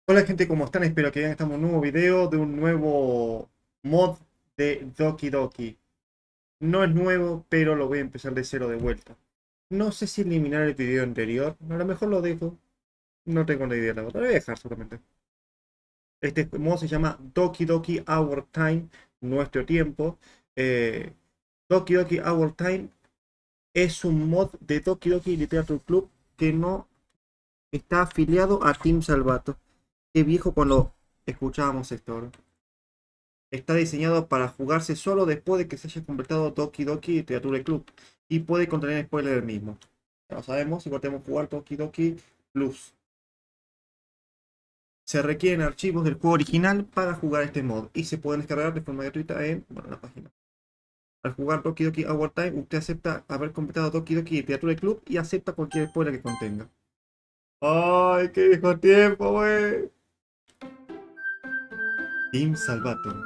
Hola gente, ¿cómo están? Espero que estamos en un nuevo video de un nuevo mod de Doki Doki. No es nuevo, pero lo voy a empezar de cero de vuelta. No sé si eliminar el video anterior, a lo mejor lo dejo. No tengo ni idea, la verdad. Lo voy a dejar solamente. Este mod se llama Doki Doki Hour Time, nuestro tiempo. Eh, Doki Doki Hour Time es un mod de Doki Doki Literature Club que no está afiliado a Team Salvato. Qué viejo cuando escuchábamos esto, ¿no? Está diseñado para jugarse solo después de que se haya completado Doki Doki Literature Club y puede contener spoiler del mismo. Ya lo sabemos, si podemos jugar Doki Doki Plus. Se requieren archivos del juego original para jugar este mod y se pueden descargar de forma gratuita en la página. Al jugar Doki Doki Hour Time, usted acepta haber completado Doki Doki Literature Club y acepta cualquier spoiler que contenga. ¡Ay, qué viejo tiempo, wey! Team Salvato.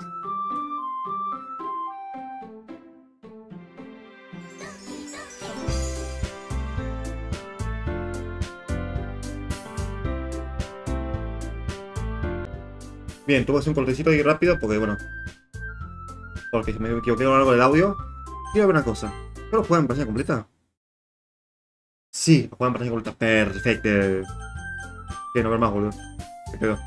Bien, tuve que hacer un cortecito ahí rápido porque, bueno, porque me equivoqué con algo del audio. Quiero ver una cosa. ¿Pero juegan en pantalla completa? Sí, juegan en pantalla completa. Perfecto. Que no ver más, boludo. Me quedo.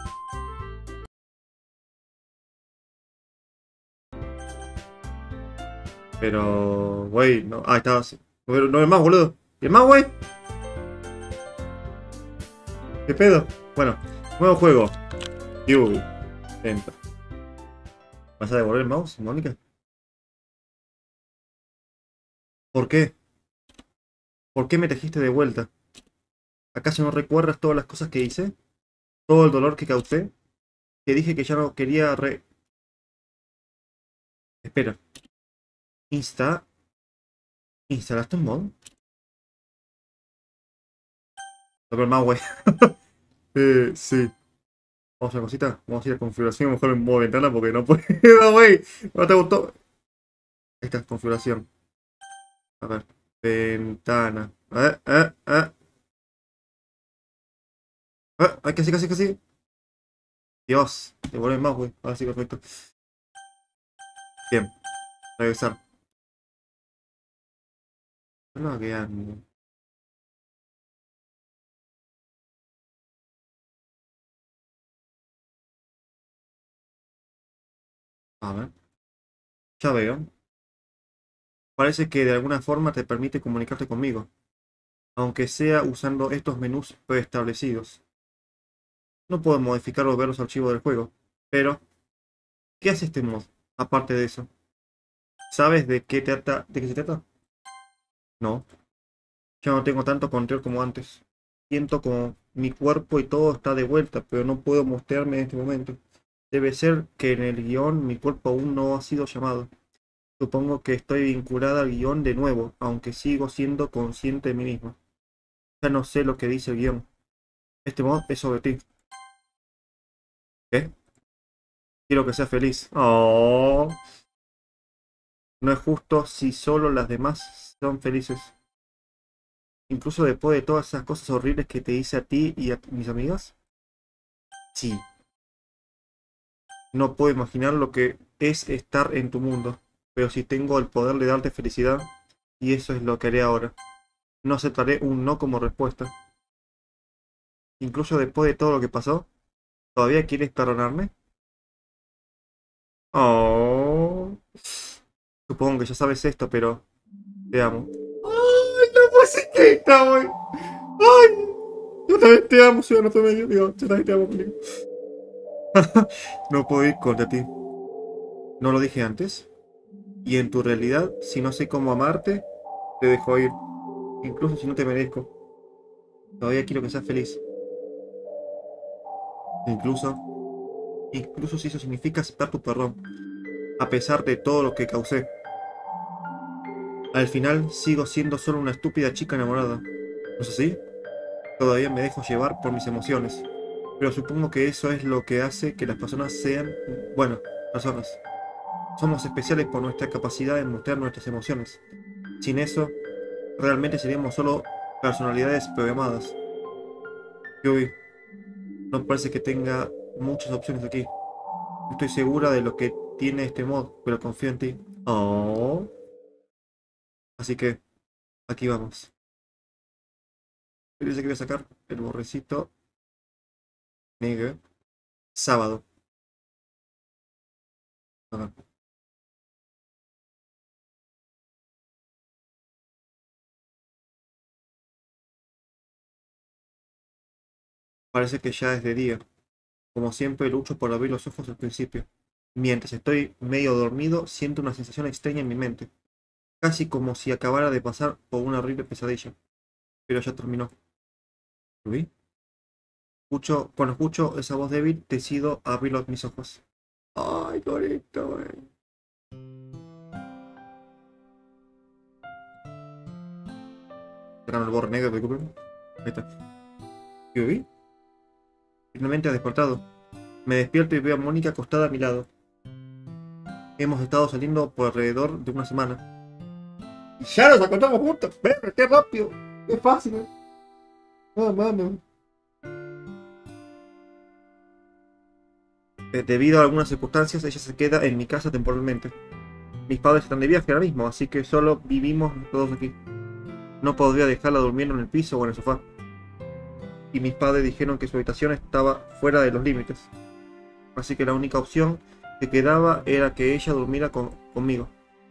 Pero, güey, no. Ah, estaba así. No ver más, boludo. ¿Y el más, güey? ¿Qué pedo? Bueno, nuevo juego. Uy, lento. ¿Vas a devolver el mouse, Mónica? ¿Por qué? ¿Por qué me trajiste de vuelta? ¿Acaso no recuerdas todas las cosas que hice? ¿Todo el dolor que causé? Que dije que ya no quería Espera. Insta... ¿Instalaste un mod? No, pero más, güey. Sí. Vamos a la cosita. Vamos a ir a configuración. Mejor en modo ventana porque no puedo, güey. No te gustó. Ahí está, configuración. A ver. Ventana. Casi, casi, casi. Dios. Devuelve más, güey. Ahora sí, perfecto. Bien. Regresar. No, que ya. A ver. Ya veo. Parece que de alguna forma te permite comunicarte conmigo. Aunque sea usando estos menús preestablecidos. No puedo modificar o ver los archivos del juego. Pero, ¿qué hace este mod? Aparte de eso. ¿Sabes de qué se trata? No. Ya no tengo tanto control como antes. Siento como mi cuerpo y todo está de vuelta, pero no puedo mostrarme en este momento. Debe ser que en el guión mi cuerpo aún no ha sido llamado. Supongo que estoy vinculada al guión de nuevo, aunque sigo siendo consciente de mí mismo. Ya no sé lo que dice el guión. Este mod es sobre ti. ¿Qué? Quiero que seas feliz. Oh, no es justo si solo las demás son felices. Incluso después de todas esas cosas horribles que te hice a ti y a mis amigas. Sí. No puedo imaginar lo que es estar en tu mundo, pero si tengo el poder de darte felicidad, y eso es lo que haré ahora. No aceptaré un no como respuesta. Incluso después de todo lo que pasó, ¿todavía quieres perdonarme? Oh, supongo que ya sabes esto, pero te amo. ¡Ay, no puede ser que esta, güey! ¡Ay! Yo también te amo, ciudadano promedio. Digo, yo también te amo, conmigo. No puedo ir contra ti. ¿No lo dije antes? Y en tu realidad, si no sé cómo amarte, te dejo ir. Incluso si no te merezco. Todavía quiero que seas feliz. Incluso, incluso si eso significa aceptar tu perdón, a pesar de todo lo que causé. Al final sigo siendo solo una estúpida chica enamorada. ¿No es así? Todavía me dejo llevar por mis emociones. Pero supongo que eso es lo que hace que las personas sean, bueno, personas. Somos especiales por nuestra capacidad de mostrar nuestras emociones. Sin eso, realmente seríamos solo personalidades programadas. Yui, No parece que tenga muchas opciones aquí. No estoy segura de lo que tiene este mod, pero confío en ti. Oh. Así que aquí vamos. Dice que voy a sacar el borrecito negro. Sábado. A ver. Parece que ya es de día. Como siempre, lucho por abrir los ojos al principio. Mientras estoy medio dormido, siento una sensación extraña en mi mente. Casi como si acabara de pasar por una horrible pesadilla. Pero ya terminó. ¿Lo vi? Cuando escucho esa voz débil, decido abrir mis ojos. Ay, qué bonito, güey. Sacaron el borre negro, disculpen. Ahí está. ¿Y lo vi? Finalmente ha despertado. Me despierto y veo a Mónica acostada a mi lado. Hemos estado saliendo por alrededor de una semana. Y ya nos acostamos juntos. ¡Ven, qué rápido! ¡Qué fácil! No, mano. Debido a algunas circunstancias, ella se queda en mi casa temporalmente. Mis padres están de viaje ahora mismo, así que solo vivimos todos aquí. No podría dejarla durmiendo en el piso o en el sofá. Y mis padres dijeron que su habitación estaba fuera de los límites. Así que la única opción que quedaba era que ella durmiera conmigo.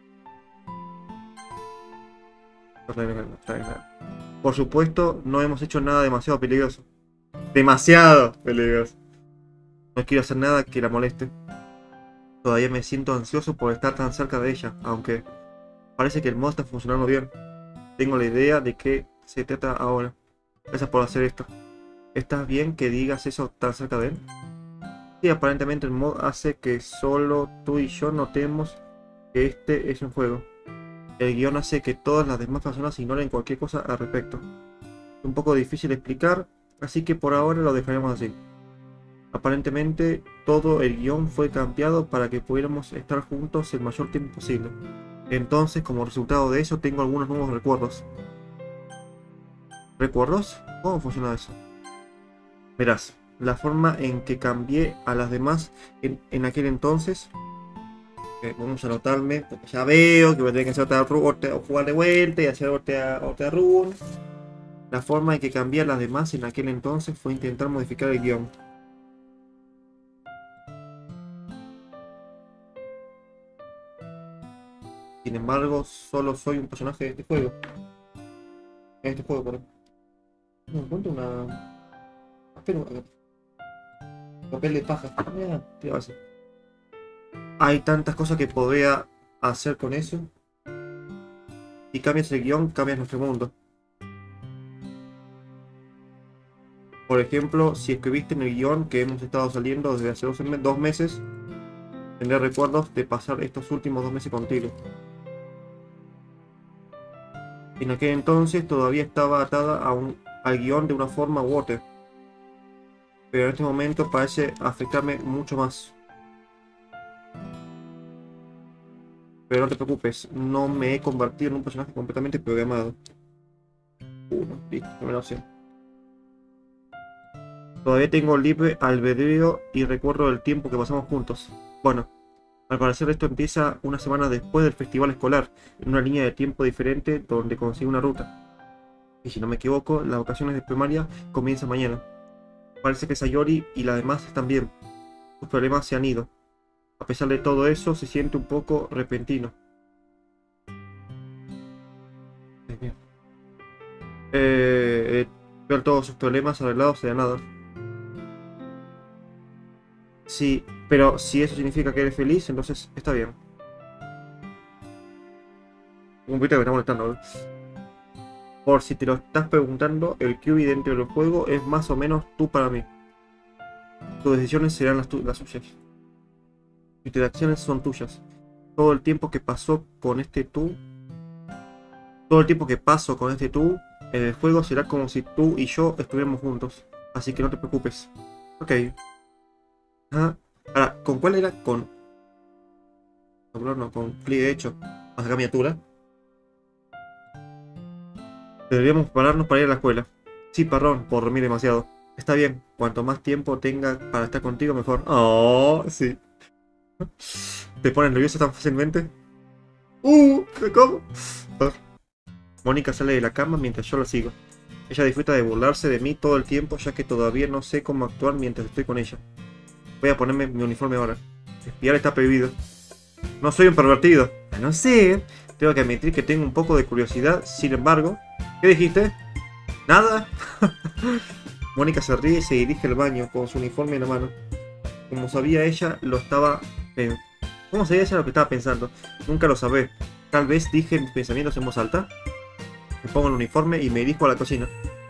Por supuesto, no hemos hecho nada demasiado peligroso. Demasiado peligroso. No quiero hacer nada que la moleste. Todavía me siento ansioso por estar tan cerca de ella, aunque parece que el mod está funcionando bien. Tengo la idea de qué se trata ahora. Gracias por hacer esto. ¿Estás bien que digas eso tan cerca de él? Sí, aparentemente el mod hace que solo tú y yo notemos que este es un juego. El guión hace que todas las demás personas ignoren cualquier cosa al respecto. Es un poco difícil de explicar, así que por ahora lo dejaremos así. Aparentemente todo el guión fue cambiado para que pudiéramos estar juntos el mayor tiempo posible. Entonces, como resultado de eso, tengo algunos nuevos recuerdos. ¿Recuerdos? ¿Cómo funciona eso? Verás, la forma en que cambié a las demás en aquel entonces. Vamos a anotarme, porque ya veo que voy a tener que hacer otra jugar de vuelta y hacer otra run. La forma en que cambié a las demás en aquel entonces fue intentar modificar el guión. Sin embargo, solo soy un personaje de este juego. En este juego, perdón. No encuentro una. Pero, papel de paja. Mira, ¿qué va a hacer? Hay tantas cosas que podría hacer con eso. Si cambias el guión, cambias nuestro mundo. Por ejemplo, si escribiste en el guión que hemos estado saliendo desde hace 2 meses, tendré recuerdos de pasar estos últimos 2 meses contigo. En aquel entonces todavía estaba atada al guión de una forma u otra, pero en este momento parece afectarme mucho más. Pero no te preocupes, no me he convertido en un personaje completamente programado. Listo, primera opción. Todavía tengo libre albedrío y recuerdo el tiempo que pasamos juntos. Bueno, al parecer esto empieza una semana después del festival escolar, en una línea de tiempo diferente donde consigo una ruta. Y si no me equivoco, las vacaciones de primaria comienzan mañana. Parece que Sayori y las demás están bien. Sus problemas se han ido. A pesar de todo eso, se siente un poco repentino. Ver todos sus problemas arreglados de la nada. Sí, pero si eso significa que eres feliz, entonces está bien. Un poquito que me está molestando, ¿eh? Por si te lo estás preguntando, el QB dentro del juego es más o menos tú para mí. Tus decisiones serán las suyas. Tus interacciones son tuyas. Todo el tiempo que pasó con este tú. Todo el tiempo que paso con este tú en el juego será como si tú y yo estuviéramos juntos. Así que no te preocupes. Ok. Ajá. Ahora, ¿con cuál era? Con. No, con clic derecho. Hasta miniatura. Deberíamos prepararnos para ir a la escuela. Sí, perdón, por dormir demasiado. Está bien, cuanto más tiempo tenga para estar contigo, mejor. Oh, sí. ¿Te pones nervioso tan fácilmente? ¿Cómo? Ah. Mónica sale de la cama mientras yo la sigo. Ella disfruta de burlarse de mí todo el tiempo, ya que todavía no sé cómo actuar mientras estoy con ella. Voy a ponerme mi uniforme ahora. Espiar está prohibido. No soy un pervertido. No sé. Tengo que admitir que tengo un poco de curiosidad, sin embargo. ¿Qué dijiste? ¿Nada? Mónica se ríe y se dirige al baño con su uniforme en la mano. Como sabía ella, lo estaba... ¿Cómo sabía ella lo que estaba pensando? Nunca lo sabré. Tal vez dije mis pensamientos en voz alta. Me pongo el uniforme y me dirijo a la cocina.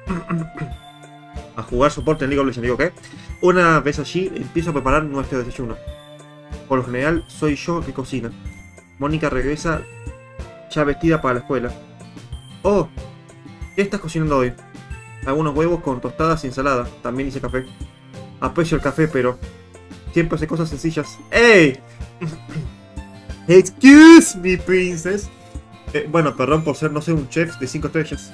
A jugar soporte en League of Legends. Digo, ¿qué? Una vez allí, empiezo a preparar nuestro desayuno. Por lo general, soy yo que cocina. Mónica regresa ya vestida para la escuela. Oh, ¿qué estás cocinando hoy? Algunos huevos con tostadas y ensalada. También hice café. Aprecio el café, pero siempre hace cosas sencillas. ¡Ey! Excuse me, princess. Bueno, perdón por ser, no sé, un chef de 5 estrellas.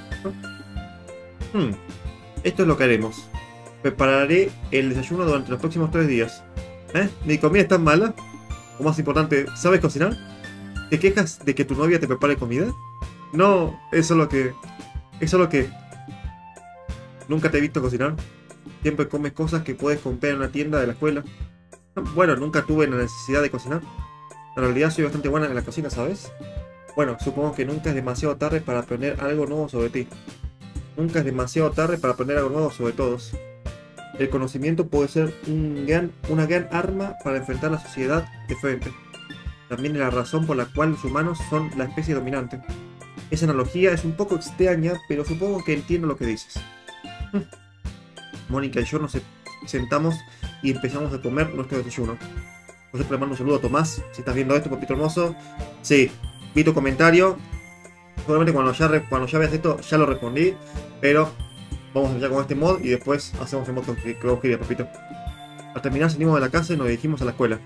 Esto es lo que haremos. Prepararé el desayuno durante los próximos 3 días. ¿Mi comida es tan mala? O más importante, ¿sabes cocinar? ¿Te quejas de que tu novia te prepare comida? No, eso es lo que... Eso es lo que... Nunca te he visto cocinar. Siempre comes cosas que puedes comprar en una tienda de la escuela. Bueno, nunca tuve la necesidad de cocinar. En realidad soy bastante buena en la cocina, ¿sabes? Bueno, supongo que nunca es demasiado tarde para aprender algo nuevo sobre ti. Nunca es demasiado tarde para aprender algo nuevo sobre todos. El conocimiento puede ser una gran arma para enfrentar la sociedad de frente. También es la razón por la cual los humanos son la especie dominante. Esa analogía es un poco extraña, pero supongo que entiendo lo que dices. Mónica y yo nos sentamos y empezamos a comer nuestro desayuno. Por ejemplo, le mando un saludo a Tomás. Si estás viendo esto, papito hermoso. Sí, vi tu comentario. Seguramente cuando ya veas esto, ya lo respondí. Pero vamos a empezar con este mod y después hacemos el mod que vos querías, papito. Al terminar salimos de la casa y nos dirigimos a la escuela.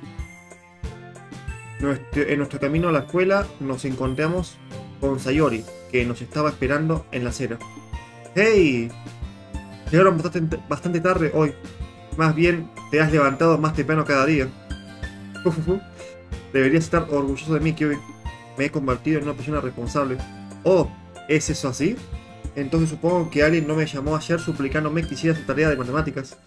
En nuestro camino a la escuela nos encontramos con Sayori, que nos estaba esperando en la acera. ¡Hey! Llegaron bastante tarde hoy. Más bien, te has levantado más temprano cada día. Deberías estar orgulloso de mí, Kyuubi. Me he convertido en una persona responsable. Oh, ¿es eso así? Entonces supongo que alguien no me llamó ayer suplicándome que hiciera su tarea de matemáticas.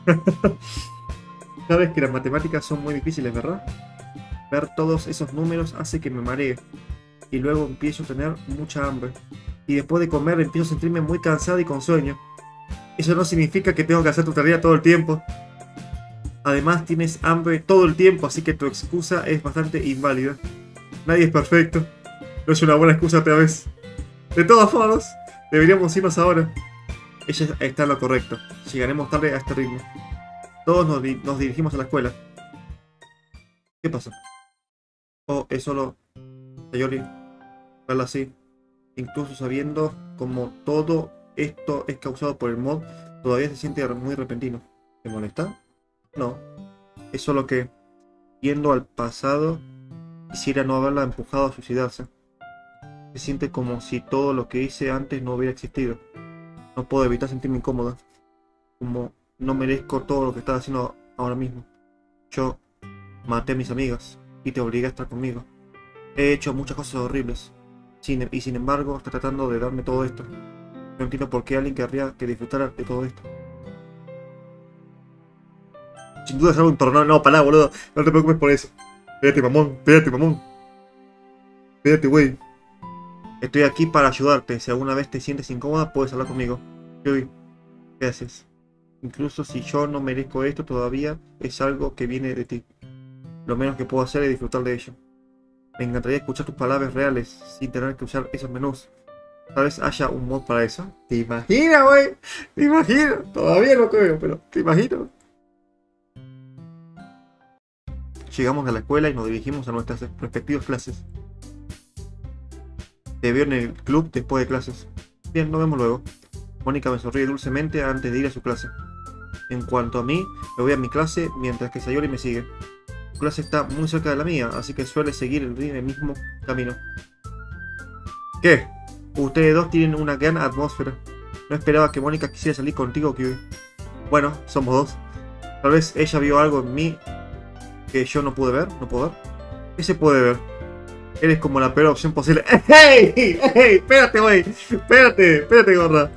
Sabes que las matemáticas son muy difíciles, ¿verdad? Ver todos esos números hace que me maree. Y luego empiezo a tener mucha hambre. Y después de comer empiezo a sentirme muy cansado y con sueño. Eso no significa que tengo que hacer tu tarea todo el tiempo. Además tienes hambre todo el tiempo, así que tu excusa es bastante inválida. Nadie es perfecto. No es una buena excusa otra vez. De todos modos, deberíamos irnos ahora. Ella está en lo correcto. Llegaremos tarde a este ritmo. Todos nos dirigimos a la escuela. ¿Qué pasa? Oh, es solo... Sayori. Verla así. Incluso sabiendo como todo esto es causado por el mod, todavía se siente muy repentino. ¿Te molesta? No. Es solo que, yendo al pasado, quisiera no haberla empujado a suicidarse. Se siente como si todo lo que hice antes no hubiera existido. No puedo evitar sentirme incómoda. Como no merezco todo lo que estás haciendo ahora mismo. Yo maté a mis amigas y te obligué a estar conmigo. He hecho muchas cosas horribles. Y sin embargo, está tratando de darme todo esto. No entiendo por qué alguien querría que disfrutara de todo esto. Sin duda es algo imperdonable. No, pará, boludo. No te preocupes por eso. Espérate, mamón. Espérate, mamón. Espérate, güey. Estoy aquí para ayudarte. Si alguna vez te sientes incómoda, puedes hablar conmigo. Kyuubi, gracias. Incluso si yo no merezco esto, todavía es algo que viene de ti. Lo menos que puedo hacer es disfrutar de ello. Me encantaría escuchar tus palabras reales sin tener que usar esos menús. Tal vez haya un mod para eso. ¿Te imaginas, güey? ¿Te imaginas? Todavía no creo, pero ¿te imaginas? Llegamos a la escuela y nos dirigimos a nuestras respectivas clases. Te veo en el club después de clases. Bien, nos vemos luego. Mónica me sonríe dulcemente antes de ir a su clase. En cuanto a mí, me voy a mi clase mientras que Sayori me sigue. Su clase está muy cerca de la mía, así que suele seguir el mismo camino. ¿Qué? Ustedes dos tienen una gran atmósfera. No esperaba que Mónica quisiera salir contigo, Kyuubi. Bueno, somos dos. Tal vez ella vio algo en mí que yo no pude ver, no puedo ver. ¿Qué se puede ver? Eres como la peor opción posible. ¡Ey! ¡Ey! Espérate, güey. Espérate, gorra.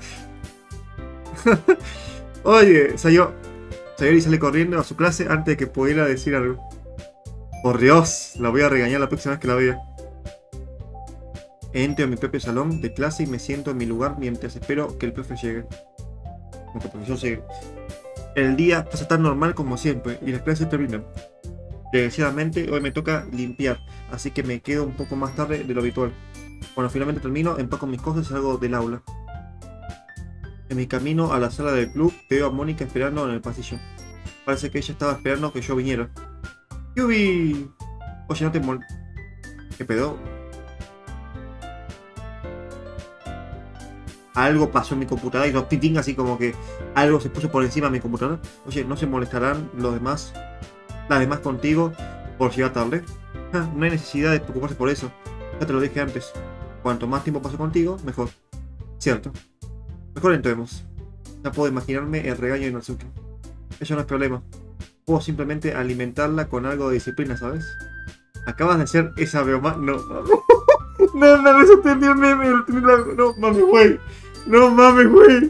Oye, Sayori sale corriendo a su clase antes de que pudiera decir algo. Por Dios, la voy a regañar la próxima vez que la vea. Entro a mi propio salón de clase y me siento en mi lugar mientras espero que el profe llegue. Que el profesor llegue. El día pasa tan normal como siempre y las clases terminan. Desgraciadamente hoy me toca limpiar, así que me quedo un poco más tarde de lo habitual. Cuando finalmente termino, empaco mis cosas y salgo del aula. En mi camino a la sala del club veo a Mónica esperando en el pasillo. Parece que ella estaba esperando que yo viniera. ¡Yubi! Oye, no te ¿qué pedo? Algo pasó en mi computadora y los titín así como que algo se puso por encima de mi computadora. Oye, ¿no se molestarán las demás contigo por llegar tarde? No hay necesidad de preocuparse por eso. Ya te lo dije antes. Cuanto más tiempo paso contigo, mejor. Cierto. Mejor entremos. Ya puedo imaginarme el regaño de Natsuki. Eso no es problema. Puedo simplemente alimentarla con algo de disciplina, ¿sabes? Acabas de hacer esa broma. No. No, eso entendió el meme. No mames, güey. No mames, güey.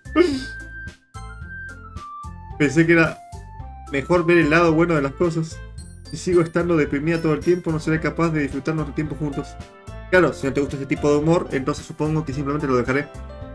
Pensé que era mejor ver el lado bueno de las cosas. Si sigo estando deprimida todo el tiempo, no seré capaz de disfrutar nuestro tiempo juntos. Claro, si no te gusta ese tipo de humor, entonces supongo que simplemente lo dejaré.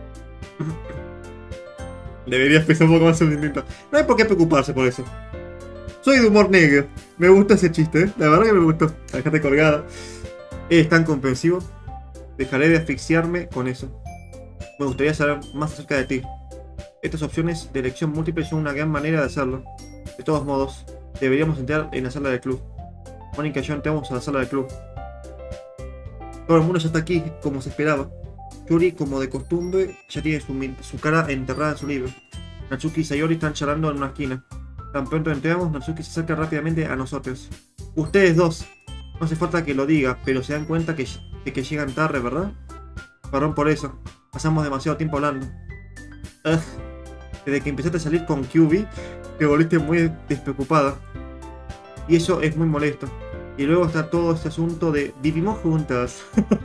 Deberías pensar un poco más en el sentimiento. No hay por qué preocuparse por eso. Soy de humor negro. Me gusta ese chiste, ¿eh? La verdad que me gustó. La dejate colgada. Es tan comprensivo. Dejaré de asfixiarme con eso. Me gustaría saber más acerca de ti. Estas opciones de elección múltiple son una gran manera de hacerlo. De todos modos, deberíamos entrar en la sala del club. Mónica y yo entramos a la sala del club. Todo el mundo ya está aquí, como se esperaba. Yuri, como de costumbre, ya tiene su cara enterrada en su libro. Natsuki y Sayori están charlando en una esquina. Tan pronto entramos, Natsuki se acerca rápidamente a nosotros. Ustedes dos. No hace falta que lo diga, pero se dan cuenta de que llegan tarde, ¿verdad? Perdón por eso. Pasamos demasiado tiempo hablando. Ugh. Desde que empezaste a salir con QB, te volviste muy despreocupada. Y eso es muy molesto. Y luego está todo este asunto de vivimos juntas.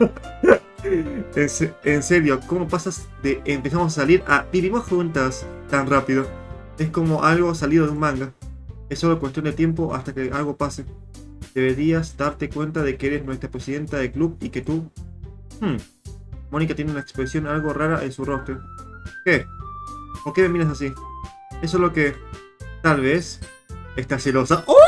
En serio, ¿cómo pasas de empezamos a salir a vivimos juntas tan rápido? Es como algo salido de un manga. Es solo cuestión de tiempo hasta que algo pase. Deberías darte cuenta de que eres nuestra presidenta del club y que tú... Mónica tiene una expresión algo rara en su rostro. ¿Qué? ¿Por qué me miras así? Eso es lo que... Tal vez... Estás celosa. ¡Oh!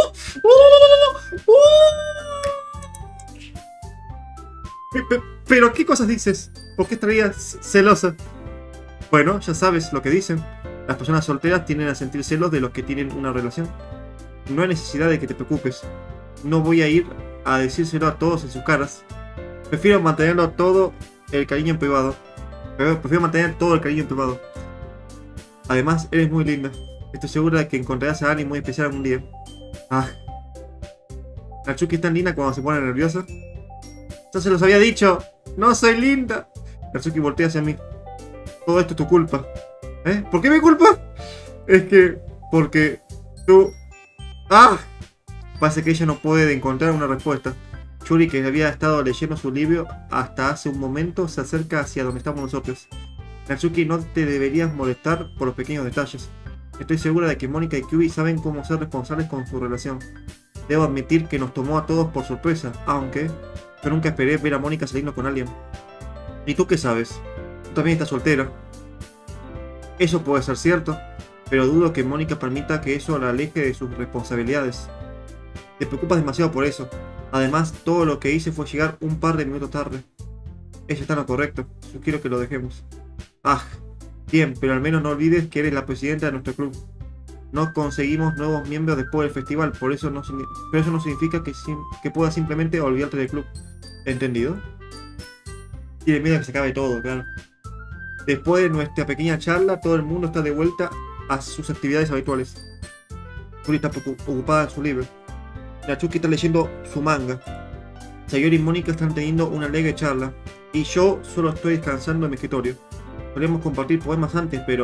¿Pero qué cosas dices? ¿Por qué estarías celosa? Bueno, ya sabes lo que dicen. Las personas solteras tienden a sentir celos de los que tienen una relación. No hay necesidad de que te preocupes. No voy a ir a decírselo a todos en sus caras. Prefiero mantenerlo todo el cariño en privado. Prefiero mantener todo el cariño en privado. Además, eres muy linda. Estoy segura de que encontrarás a alguien muy especial algún día. Ah. Natsuki es tan linda cuando se pone nerviosa. ¡Ya se los había dicho! ¡No soy linda! Natsuki voltea hacia mí. Todo esto es tu culpa. ¿Eh? ¿Por qué mi culpa? Es que... Porque... Tú... ¡Ah! Parece que ella no puede encontrar una respuesta. Yuri, que había estado leyendo su libro hasta hace un momento, se acerca hacia donde estamos nosotros. Natsuki, no te deberías molestar por los pequeños detalles. Estoy segura de que Mónica y Kyubi saben cómo ser responsables con su relación. Debo admitir que nos tomó a todos por sorpresa, aunque yo nunca esperé ver a Mónica saliendo con alguien. ¿Y tú qué sabes? Tú también estás soltera. Eso puede ser cierto, pero dudo que Mónica permita que eso la aleje de sus responsabilidades. Te preocupas demasiado por eso. Además, todo lo que hice fue llegar un par de minutos tarde. Ella está en lo correcto. Sugiero que lo dejemos. Ah, bien, pero al menos no olvides que eres la presidenta de nuestro club. No conseguimos nuevos miembros después del festival, pero eso no significa que puedas simplemente olvidarte del club. ¿Entendido? Tiene miedo a que se acabe todo, claro. Después de nuestra pequeña charla, todo el mundo está de vuelta a sus actividades habituales. Yuri está ocupada en su libro. Natsuki está leyendo su manga. Sayori y Mónica están teniendo una alegre charla. Y yo solo estoy descansando en mi escritorio. Solíamos compartir poemas antes, pero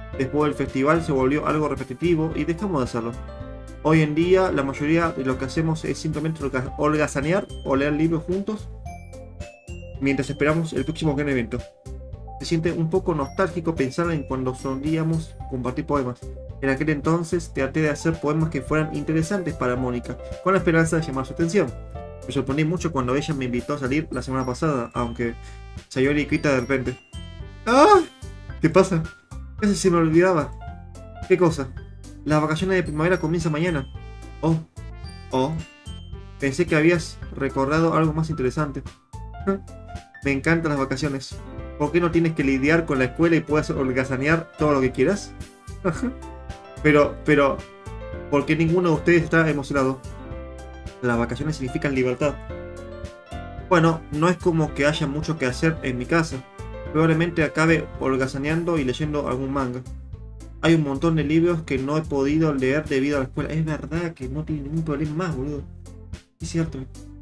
Después del festival se volvió algo repetitivo y dejamos de hacerlo. Hoy en día la mayoría de lo que hacemos es simplemente holgazanear o leer libros juntos mientras esperamos el próximo gran evento. Se siente un poco nostálgico pensar en cuando solíamos compartir poemas. En aquel entonces traté de hacer poemas que fueran interesantes para Mónica, con la esperanza de llamar su atención. Me sorprendí mucho cuando ella me invitó a salir la semana pasada, aunque Sayori quita de repente. ¡Ah! ¿Qué pasa? Casi se me olvidaba. ¿Qué cosa? Las vacaciones de primavera comienzan mañana. Oh, oh. Pensé que habías recordado algo más interesante. Me encantan las vacaciones. ¿Por qué no tienes que lidiar con la escuela y puedes holgazanear todo lo que quieras? pero, ¿por qué ninguno de ustedes está emocionado? Las vacaciones significan libertad. Bueno, no es como que haya mucho que hacer en mi casa. Probablemente acabe holgazaneando y leyendo algún manga. Hay un montón de libros que no he podido leer debido a la escuela. Es verdad que no tiene ningún problema más, boludo. Es cierto.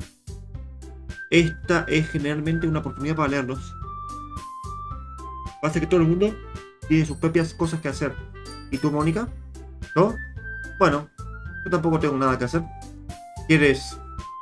Esta es generalmente una oportunidad para leerlos. Pasa que todo el mundo tiene sus propias cosas que hacer. ¿Y tú, Mónica? ¿No? Bueno, yo tampoco tengo nada que hacer. ¿Quieres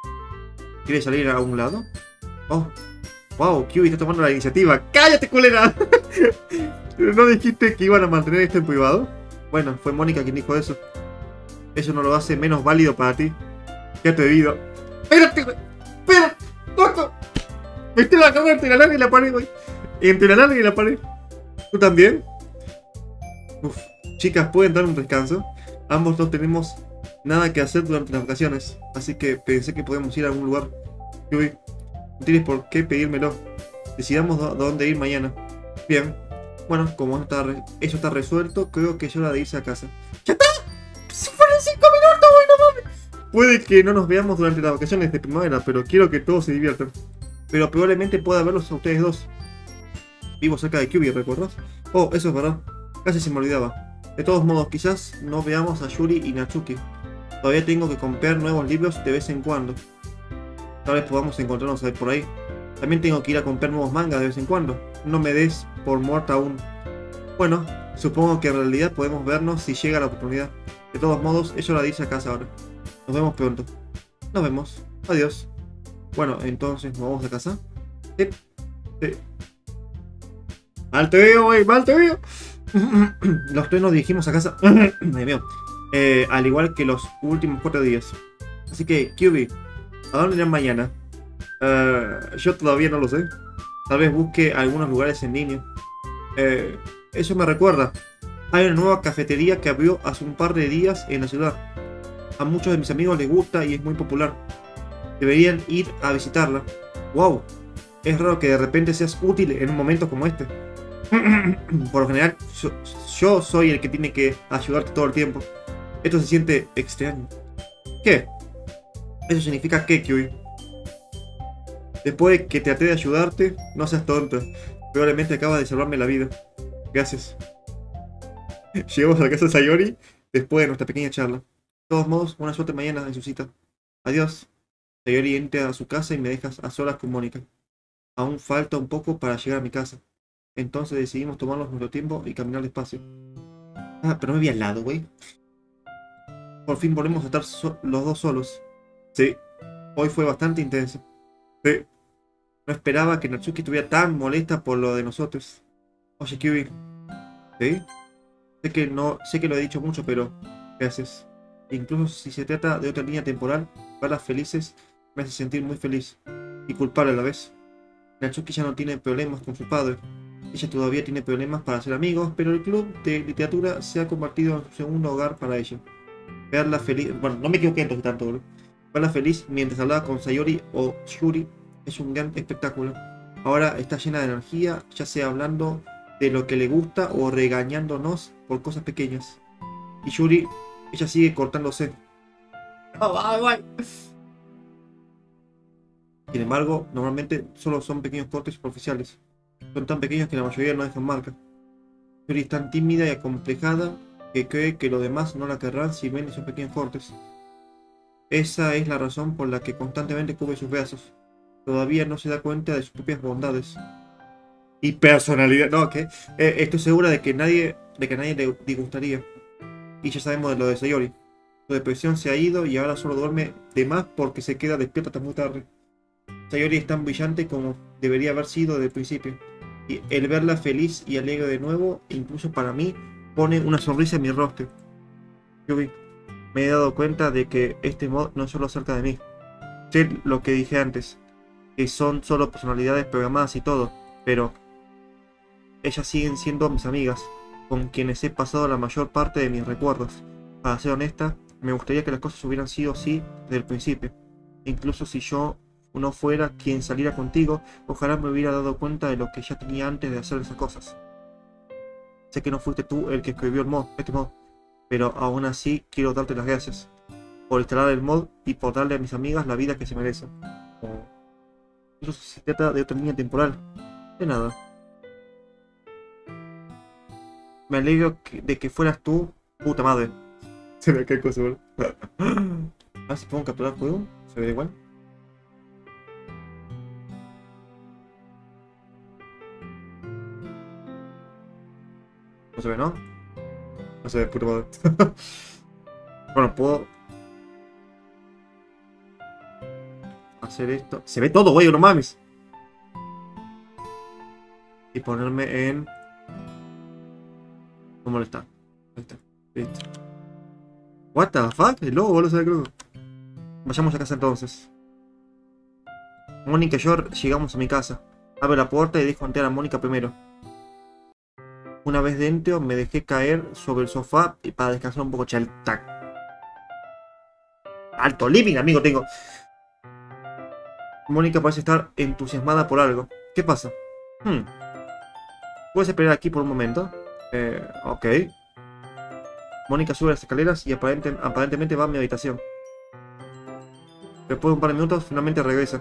salir a un lado? Oh, wow, Kyuubi está tomando la iniciativa. ¡Cállate, culera! ¿No dijiste que iban a mantener esto en privado? Bueno, fue Mónica quien dijo eso. Eso no lo hace menos válido para ti. ¿Qué atrevido? ¡Espérate, güey! ¡Espera! ¡Toco! Me estoy la cámara entre la larga y la pared, güey. Entre la larga y la pared. ¿Tú también? Uf, chicas, ¿pueden dar un descanso? Ambos no tenemos nada que hacer durante las vacaciones, así que pensé que podemos ir a algún lugar. Kyuubi, no tienes por qué pedírmelo. Decidamos dónde ir mañana. Bien. Bueno, como eso está resuelto, creo que es hora de irse a casa. ¡Ya está! ¡Se fueron 5 minutos, güey! ¡No mames! Puede que no nos veamos durante las vacaciones de primavera, pero quiero que todos se diviertan. Pero probablemente pueda verlos a ustedes dos. Vivo cerca de Kyuubi, ¿recuerdas? Oh, eso es verdad. Casi se me olvidaba. De todos modos, quizás no veamos a Yuri y Natsuki. Todavía tengo que comprar nuevos libros de vez en cuando. Tal vez podamos encontrarnos por ahí. También tengo que ir a comprar nuevos mangas de vez en cuando. No me des por muerta aún. Bueno, supongo que en realidad podemos vernos si llega la oportunidad. De todos modos, es hora de irse a casa ahora. Nos vemos pronto. Nos vemos. Adiós. Bueno, entonces, ¿nos vamos a casa? Sí. Sí. Mal te veo, wey, mal te veo. Los tres nos dirigimos a casa. Al igual que los últimos 4 días. Así que, Kyuubi, ¿a dónde irán mañana? Yo todavía no lo sé. Tal vez busque algunos lugares en línea. Eso me recuerda. Hay una nueva cafetería que abrió hace un par de días en la ciudad. A muchos de mis amigos les gusta y es muy popular. Deberían ir a visitarla. ¡Wow! Es raro que de repente seas útil en un momento como este. Por lo general, yo soy el que tiene que ayudarte todo el tiempo. Esto se siente extraño. ¿Qué? Eso significa que, Kyuubi. Después de que traté de ayudarte, no seas tonto. Probablemente acabas de salvarme la vida. Gracias. Llegamos a la casa de Sayori después de nuestra pequeña charla. De todos modos, buena suerte mañana en su cita. Adiós. Sayori entra a su casa y me dejas a solas con Mónica. Aún falta un poco para llegar a mi casa. Entonces decidimos tomarnos nuestro tiempo y caminar despacio. Ah, pero no me vi al lado, güey. Por fin volvemos a estar los dos solos. Sí, hoy fue bastante intenso. Sí. No esperaba que Natsuki estuviera tan molesta por lo de nosotros. Oye, Kyuubi. ¿Sí? Sé que lo he dicho mucho, pero gracias. Incluso si se trata de otra línea temporal, verlas felices me hace sentir muy feliz. Y culpable a la vez. Natsuki ya no tiene problemas con su padre. Ella todavía tiene problemas para ser amigos, pero el club de literatura se ha convertido en su segundo hogar para ella. Verla feliz... Bueno, no me equivoqué entonces tanto, bro. Verla feliz mientras hablaba con Sayori o Yuri es un gran espectáculo. Ahora está llena de energía, ya sea hablando de lo que le gusta o regañándonos por cosas pequeñas. Y Yuri, ella sigue cortándose. Sin embargo, normalmente solo son pequeños cortes superficiales. Son tan pequeños que la mayoría no dejan marca. Yuri es tan tímida y acomplejada que cree que los demás no la querrán si ven esos pequeños cortes. Esa es la razón por la que constantemente cubre sus brazos. Todavía no se da cuenta de sus propias bondades. Y personalidad. No, ¿qué? Estoy segura de que nadie le disgustaría. Y ya sabemos de lo de Sayori. Su depresión se ha ido y ahora solo duerme de más porque se queda despierta hasta muy tarde. Sayori es tan brillante como debería haber sido desde el principio. Y el verla feliz y alegre de nuevo, incluso para mí, pone una sonrisa en mi rostro. Yubi, me he dado cuenta de que este mod no es solo acerca de mí. Sé lo que dije antes, que son solo personalidades programadas y todo, pero ellas siguen siendo mis amigas, con quienes he pasado la mayor parte de mis recuerdos. Para ser honesta, me gustaría que las cosas hubieran sido así desde el principio. Incluso si yo no fuera quien saliera contigo, ojalá me hubiera dado cuenta de lo que ya tenía antes de hacer esas cosas. Sé que no fuiste tú el que escribió este mod, pero aún así quiero darte las gracias por instalar el mod y por darle a mis amigas la vida que se merecen. Incluso si se trata de otra línea temporal. De nada. Me alegro de que fueras tú, puta madre. Se me cae cosa, boludo. A ver si puedo capturar juego. Se ve igual. No se ve, ¿no? No se ve, puta madre. Bueno, puedo hacer esto. Se ve todo, güey, no mames. Y ponerme en... No molestar. Ahí está. Listo. What the fuck? El lobo, boludo, se ve crudo. Vayamos a casa entonces. Mónica y yo llegamos a mi casa. Abre la puerta y dejo entrar a Mónica primero. Una vez dentro me dejé caer sobre el sofá y para descansar un poco. Tac. Alto living, amigo, tengo. Mónica parece estar entusiasmada por algo. ¿Qué pasa? ¿Puedes esperar aquí por un momento? Ok. Mónica sube las escaleras y aparentemente va a mi habitación. Después de un par de minutos, finalmente regresa.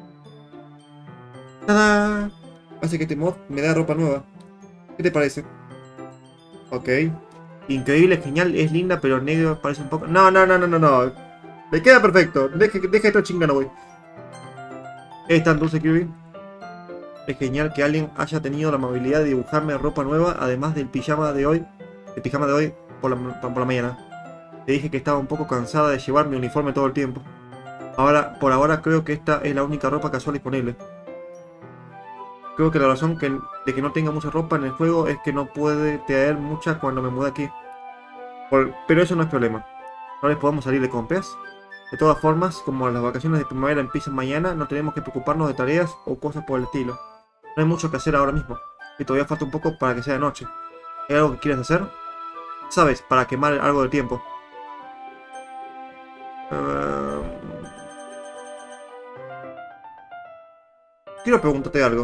¡Tada! Hace que este mod me da ropa nueva. ¿Qué te parece? Ok. Increíble, genial, es linda, pero negro parece un poco... No. Me queda perfecto. Deja esto chingano, güey. Es tan dulce, Kirby. Es genial que alguien haya tenido la amabilidad de dibujarme ropa nueva, además del pijama de hoy. El pijama de hoy por la mañana. Te dije que estaba un poco cansada de llevar mi uniforme todo el tiempo. Por ahora creo que esta es la única ropa casual disponible. Creo que la razón de que no tenga mucha ropa en el juego es que no puede traer mucha cuando me mudé aquí. Pero eso no es problema. ¿No les podemos salir de compras? De todas formas, como las vacaciones de primavera empiezan mañana, no tenemos que preocuparnos de tareas o cosas por el estilo. No hay mucho que hacer ahora mismo, y todavía falta un poco para que sea de noche. ¿Hay algo que quieras hacer? ¿Sabes? Para quemar algo de tiempo. Quiero preguntarte algo.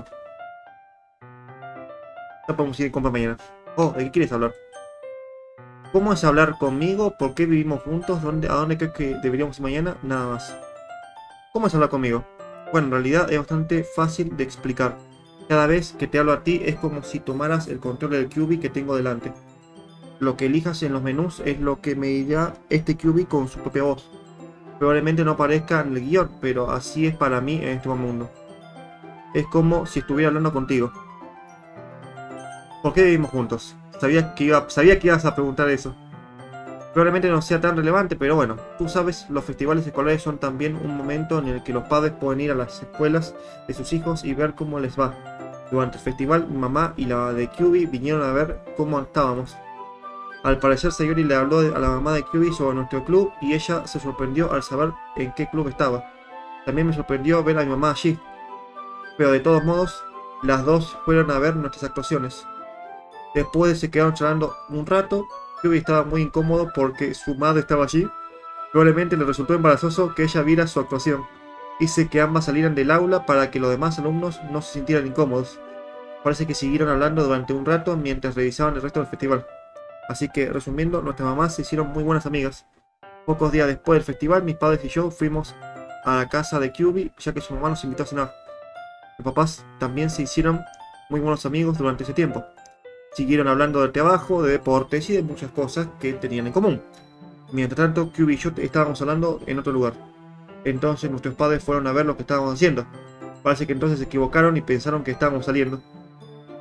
No podemos ir en compra mañana. Oh, ¿de qué quieres hablar? ¿Cómo es hablar conmigo? ¿Por qué vivimos juntos? ¿A dónde crees que deberíamos ir mañana? Nada más. ¿Cómo es hablar conmigo? Bueno, en realidad es bastante fácil de explicar. Cada vez que te hablo a ti es como si tomaras el control del QB que tengo delante. Lo que elijas en los menús es lo que me dirá este QB con su propia voz. Probablemente no aparezca en el guión, pero así es para mí en este mundo. Es como si estuviera hablando contigo. ¿Por qué vivimos juntos? Sabía que ibas a preguntar eso. Probablemente no sea tan relevante, pero bueno, tú sabes, los festivales escolares son también un momento en el que los padres pueden ir a las escuelas de sus hijos y ver cómo les va. Durante el festival, mi mamá y la de QB vinieron a ver cómo estábamos. Al parecer, Sayori le habló a la mamá de QB sobre nuestro club y ella se sorprendió al saber en qué club estaba. También me sorprendió ver a mi mamá allí. Pero de todos modos, las dos fueron a ver nuestras actuaciones. Después se quedaron charlando un rato. QB estaba muy incómodo porque su madre estaba allí. Probablemente le resultó embarazoso que ella viera su actuación. Hice que ambas salieran del aula para que los demás alumnos no se sintieran incómodos. Parece que siguieron hablando durante un rato mientras revisaban el resto del festival. Así que, resumiendo, nuestras mamás se hicieron muy buenas amigas. Pocos días después del festival, mis padres y yo fuimos a la casa de QB, ya que su mamá nos invitó a cenar. Mis papás también se hicieron muy buenos amigos durante ese tiempo. Siguieron hablando del trabajo, de deportes y de muchas cosas que tenían en común. Mientras tanto, QB y yo estábamos hablando en otro lugar. Entonces nuestros padres fueron a ver lo que estábamos haciendo. Parece que entonces se equivocaron y pensaron que estábamos saliendo.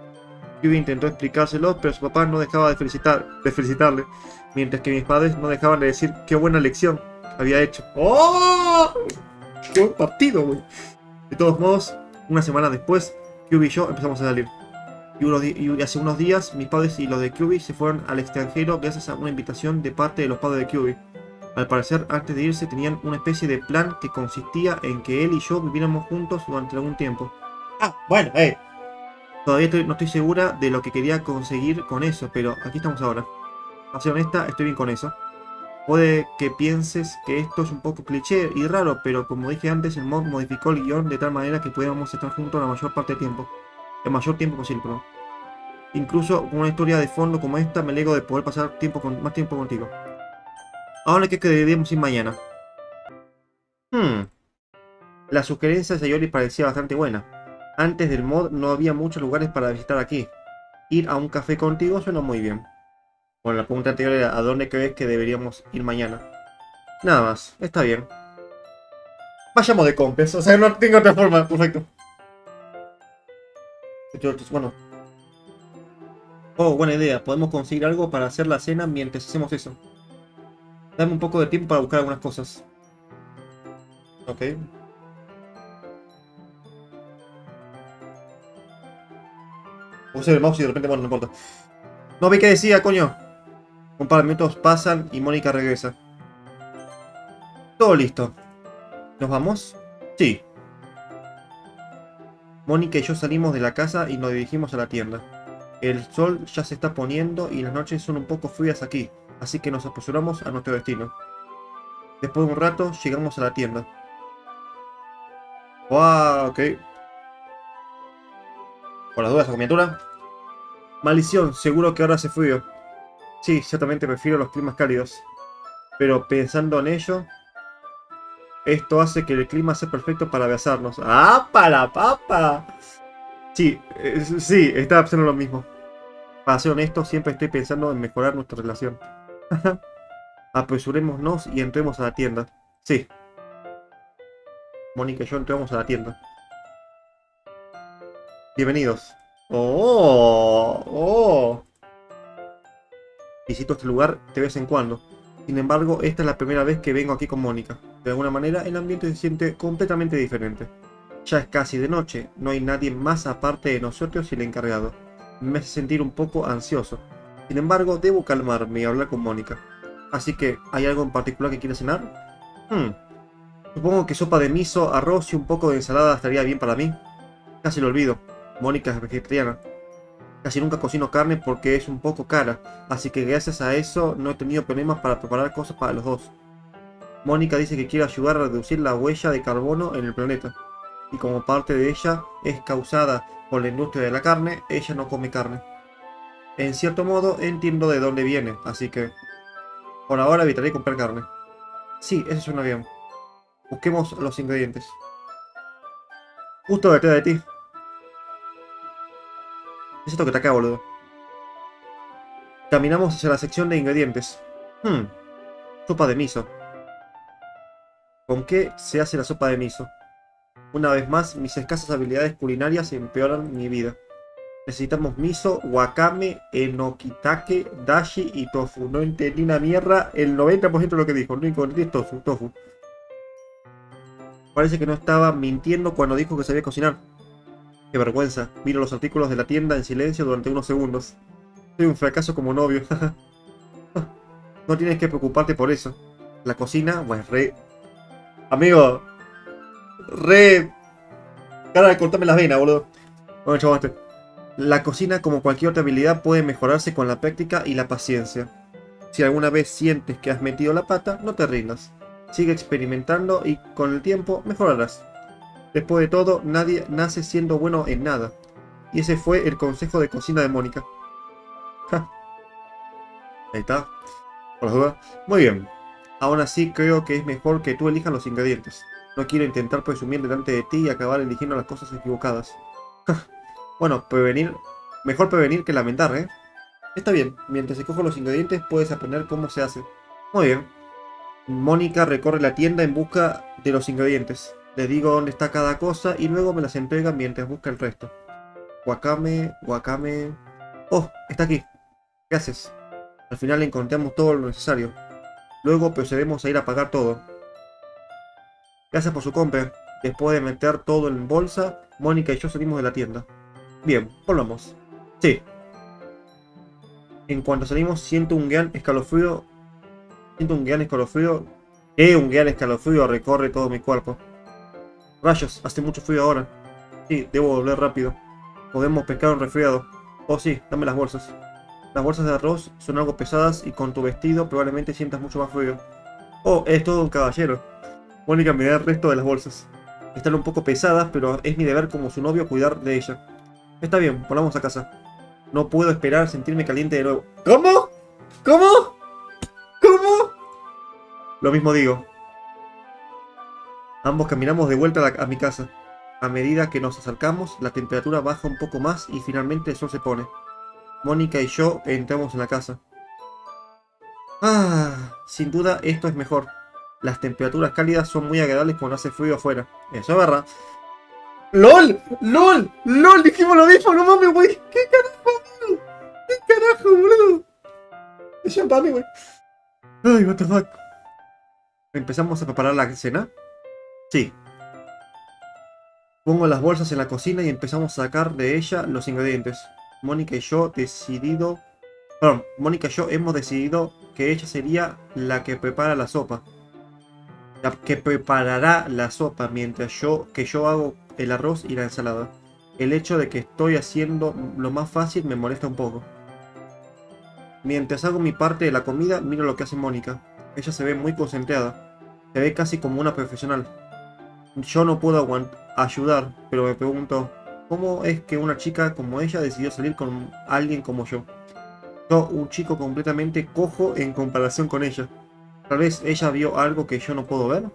Kyuubi intentó explicárselo, pero su papá no dejaba de felicitarle, mientras que mis padres no dejaban de decir qué buena lección había hecho. ¡Oh! ¡Qué buen partido, güey! De todos modos, una semana después, Kyuubi y yo empezamos a salir. Y hace unos días, mis padres y los de Kyuubi se fueron al extranjero gracias a una invitación de parte de los padres de Kyuubi. Al parecer, antes de irse, tenían una especie de plan que consistía en que él y yo viviéramos juntos durante algún tiempo. Ah, bueno, Todavía no estoy segura de lo que quería conseguir con eso, pero aquí estamos ahora. Para ser honesta, estoy bien con eso. Puede que pienses que esto es un poco cliché y raro, pero como dije antes, el mod modificó el guión de tal manera que pudiéramos estar juntos la mayor parte del tiempo. El mayor tiempo posible, perdón. Incluso con una historia de fondo como esta, me alegro de poder pasar más tiempo contigo. Ahora que deberíamos ir mañana. La sugerencia de Sayori parecía bastante buena. Antes del mod no había muchos lugares para visitar aquí. Ir a un café contigo suena muy bien. Bueno, la pregunta anterior era ¿a dónde crees que deberíamos ir mañana? Nada más, está bien. Vayamos de compras, o sea, no tengo otra forma, perfecto. Bueno. Oh, buena idea, podemos conseguir algo para hacer la cena mientras hacemos eso. Dame un poco de tiempo para buscar algunas cosas. Ok. Puse el mouse y de repente, bueno, no importa. No vi qué decía, coño. Un par de minutos pasan y Mónica regresa. Todo listo. ¿Nos vamos? Sí. Mónica y yo salimos de la casa y nos dirigimos a la tienda. El sol ya se está poniendo y las noches son un poco frías aquí, así que nos apresuramos a nuestro destino. Después de un rato llegamos a la tienda. ¡Wow! Ok. Por las dudas, esa miniatura. Maldición, seguro que ahora hace frío. Sí, ciertamente prefiero los climas cálidos. Pero pensando en ello, esto hace que el clima sea perfecto para besarnos. ¡Ah, para papa! Sí, sí, estaba pensando lo mismo. Para ser honesto, siempre estoy pensando en mejorar nuestra relación. Apresurémonos y entremos a la tienda. Sí. Mónica y yo entramos a la tienda. Bienvenidos. ¡Oh! ¡Oh! Visito este lugar de vez en cuando. Sin embargo, esta es la primera vez que vengo aquí con Mónica. De alguna manera, el ambiente se siente completamente diferente. Ya es casi de noche, no hay nadie más aparte de nosotros y el encargado. Me hace sentir un poco ansioso. Sin embargo, debo calmarme y hablar con Mónica. Así que, ¿hay algo en particular que quieras cenar? Supongo que sopa de miso, arroz y un poco de ensalada estaría bien para mí. Casi lo olvido. Mónica es vegetariana. Casi nunca cocino carne porque es un poco cara, así que gracias a eso no he tenido problemas para preparar cosas para los dos. Mónica dice que quiere ayudar a reducir la huella de carbono en el planeta, y como parte de ella es causada por la industria de la carne, ella no come carne. En cierto modo entiendo de dónde viene, así que por ahora evitaré comprar carne. Sí, eso suena bien. Busquemos los ingredientes. Justo detrás de ti. Es esto que te acá, boludo. Caminamos hacia la sección de ingredientes. Sopa de miso. ¿Con qué se hace la sopa de miso? Una vez más, mis escasas habilidades culinarias empeoran mi vida. Necesitamos miso, wakame, enokitake, dashi y tofu. No entendí una mierda el 90% de lo que dijo. Lo único que entendí es tofu. Parece que no estaba mintiendo cuando dijo que sabía cocinar. Qué vergüenza. Miro los artículos de la tienda en silencio durante unos segundos. Soy un fracaso como novio. No tienes que preocuparte por eso. La cocina, pues re... Amigo. Re... Cara de cortarme las venas, boludo. Bueno, chavaste. La cocina, como cualquier otra habilidad, puede mejorarse con la práctica y la paciencia. Si alguna vez sientes que has metido la pata, no te rindas. Sigue experimentando y con el tiempo mejorarás. Después de todo, nadie nace siendo bueno en nada. Y ese fue el consejo de cocina de Mónica. Ja. Ahí está. Por las dudas. Muy bien. Aún así, creo que es mejor que tú elijas los ingredientes. No quiero intentar presumir delante de ti y acabar eligiendo las cosas equivocadas. Bueno, mejor prevenir que lamentar, ¿eh? Está bien. Mientras escojo los ingredientes, puedes aprender cómo se hace. Muy bien. Mónica recorre la tienda en busca de los ingredientes. Le digo dónde está cada cosa y luego me las entrega mientras busca el resto. Wakame, wakame... Oh, está aquí. ¿Qué haces? Al final encontramos todo lo necesario. Luego procedemos a ir a pagar todo. Gracias por su compra. Después de meter todo en bolsa, Mónica y yo salimos de la tienda. Bien, volvamos. Sí. En cuanto salimos, siento un gran escalofrío. Siento un gran escalofrío. Un gran escalofrío recorre todo mi cuerpo. Rayos, hace mucho frío ahora. Sí, debo volver rápido. Podemos pescar un resfriado. Oh sí, dame las bolsas. Las bolsas de arroz son algo pesadas y con tu vestido probablemente sientas mucho más frío. Oh, eres todo un caballero. Mónica me da el resto de las bolsas. Están un poco pesadas, pero es mi deber como su novio cuidar de ella. Está bien, volvamos a casa. No puedo esperar a sentirme caliente de nuevo. ¿Cómo? ¿Cómo? ¿Cómo? Lo mismo digo. Ambos caminamos de vuelta a mi casa. A medida que nos acercamos, la temperatura baja un poco más y finalmente el sol se pone. Mónica y yo entramos en la casa. Sin duda esto es mejor. Las temperaturas cálidas son muy agradables cuando hace frío afuera. Eso es verdad. ¡LOL! ¡LOL! ¡LOL! Dijimos lo mismo, no mames, güey. ¿Qué carajo, boludo? ¿Qué carajo, boludo? Es champán, güey. Ay, what the fuck. ¿Empezamos a preparar la cena? Sí. Pongo las bolsas en la cocina y empezamos a sacar de ella los ingredientes. Mónica y yo hemos decidido que ella sería la que prepara la sopa. La que preparará la sopa mientras yo hago el arroz y la ensalada. El hecho de que estoy haciendo lo más fácil me molesta un poco. Mientras hago mi parte de la comida, miro lo que hace Mónica. Ella se ve muy concentrada. Se ve casi como una profesional. Yo no puedo ayudar, pero me pregunto, ¿cómo es que una chica como ella decidió salir con alguien como yo? Yo, un chico completamente cojo en comparación con ella. Tal vez ella vio algo que yo no puedo ver.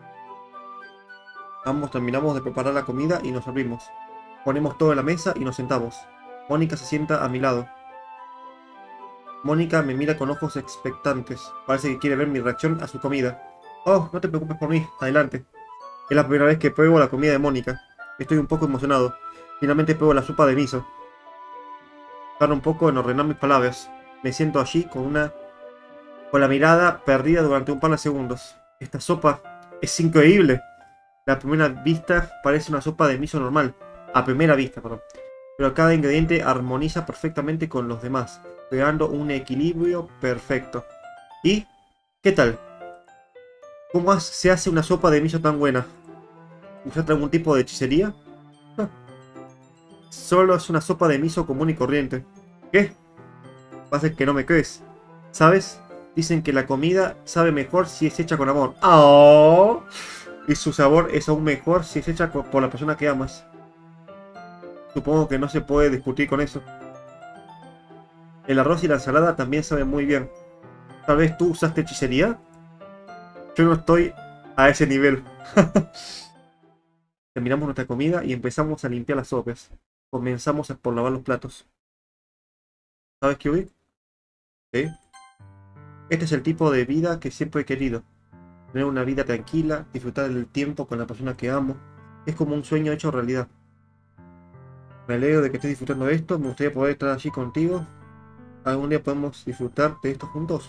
Ambos terminamos de preparar la comida y nos servimos. Ponemos todo en la mesa y nos sentamos. Mónica se sienta a mi lado. Mónica me mira con ojos expectantes. Parece que quiere ver mi reacción a su comida. Oh, no te preocupes por mí. Adelante. Es la primera vez que pruebo la comida de Mónica. Estoy un poco emocionado. Finalmente pruebo la sopa de miso. Tardo un poco en ordenar mis palabras. Me siento allí con la mirada perdida durante un par de segundos. Esta sopa es increíble. A primera vista parece una sopa de miso normal. A primera vista, perdón. Pero cada ingrediente armoniza perfectamente con los demás, creando un equilibrio perfecto. ¿Y qué tal? ¿Cómo se hace una sopa de miso tan buena? ¿Usaste algún tipo de hechicería? Ah, solo es una sopa de miso común y corriente. ¿Qué? Pasa que no me crees. ¿Sabes? Dicen que la comida sabe mejor si es hecha con amor. ¡Oh! Y su sabor es aún mejor si es hecha por la persona que amas. Supongo que no se puede discutir con eso. El arroz y la ensalada también saben muy bien. ¿Tal vez tú usaste hechicería? Yo no estoy a ese nivel. Terminamos nuestra comida y empezamos a limpiar las sopas. Comenzamos por lavar los platos. ¿Sabes qué, Ubi? ¿Sí? Este es el tipo de vida que siempre he querido. Tener una vida tranquila, disfrutar del tiempo con la persona que amo. Es como un sueño hecho realidad. Me alegro de que estés disfrutando de esto. Me gustaría poder estar allí contigo. ¿Algún día podemos disfrutar de esto juntos?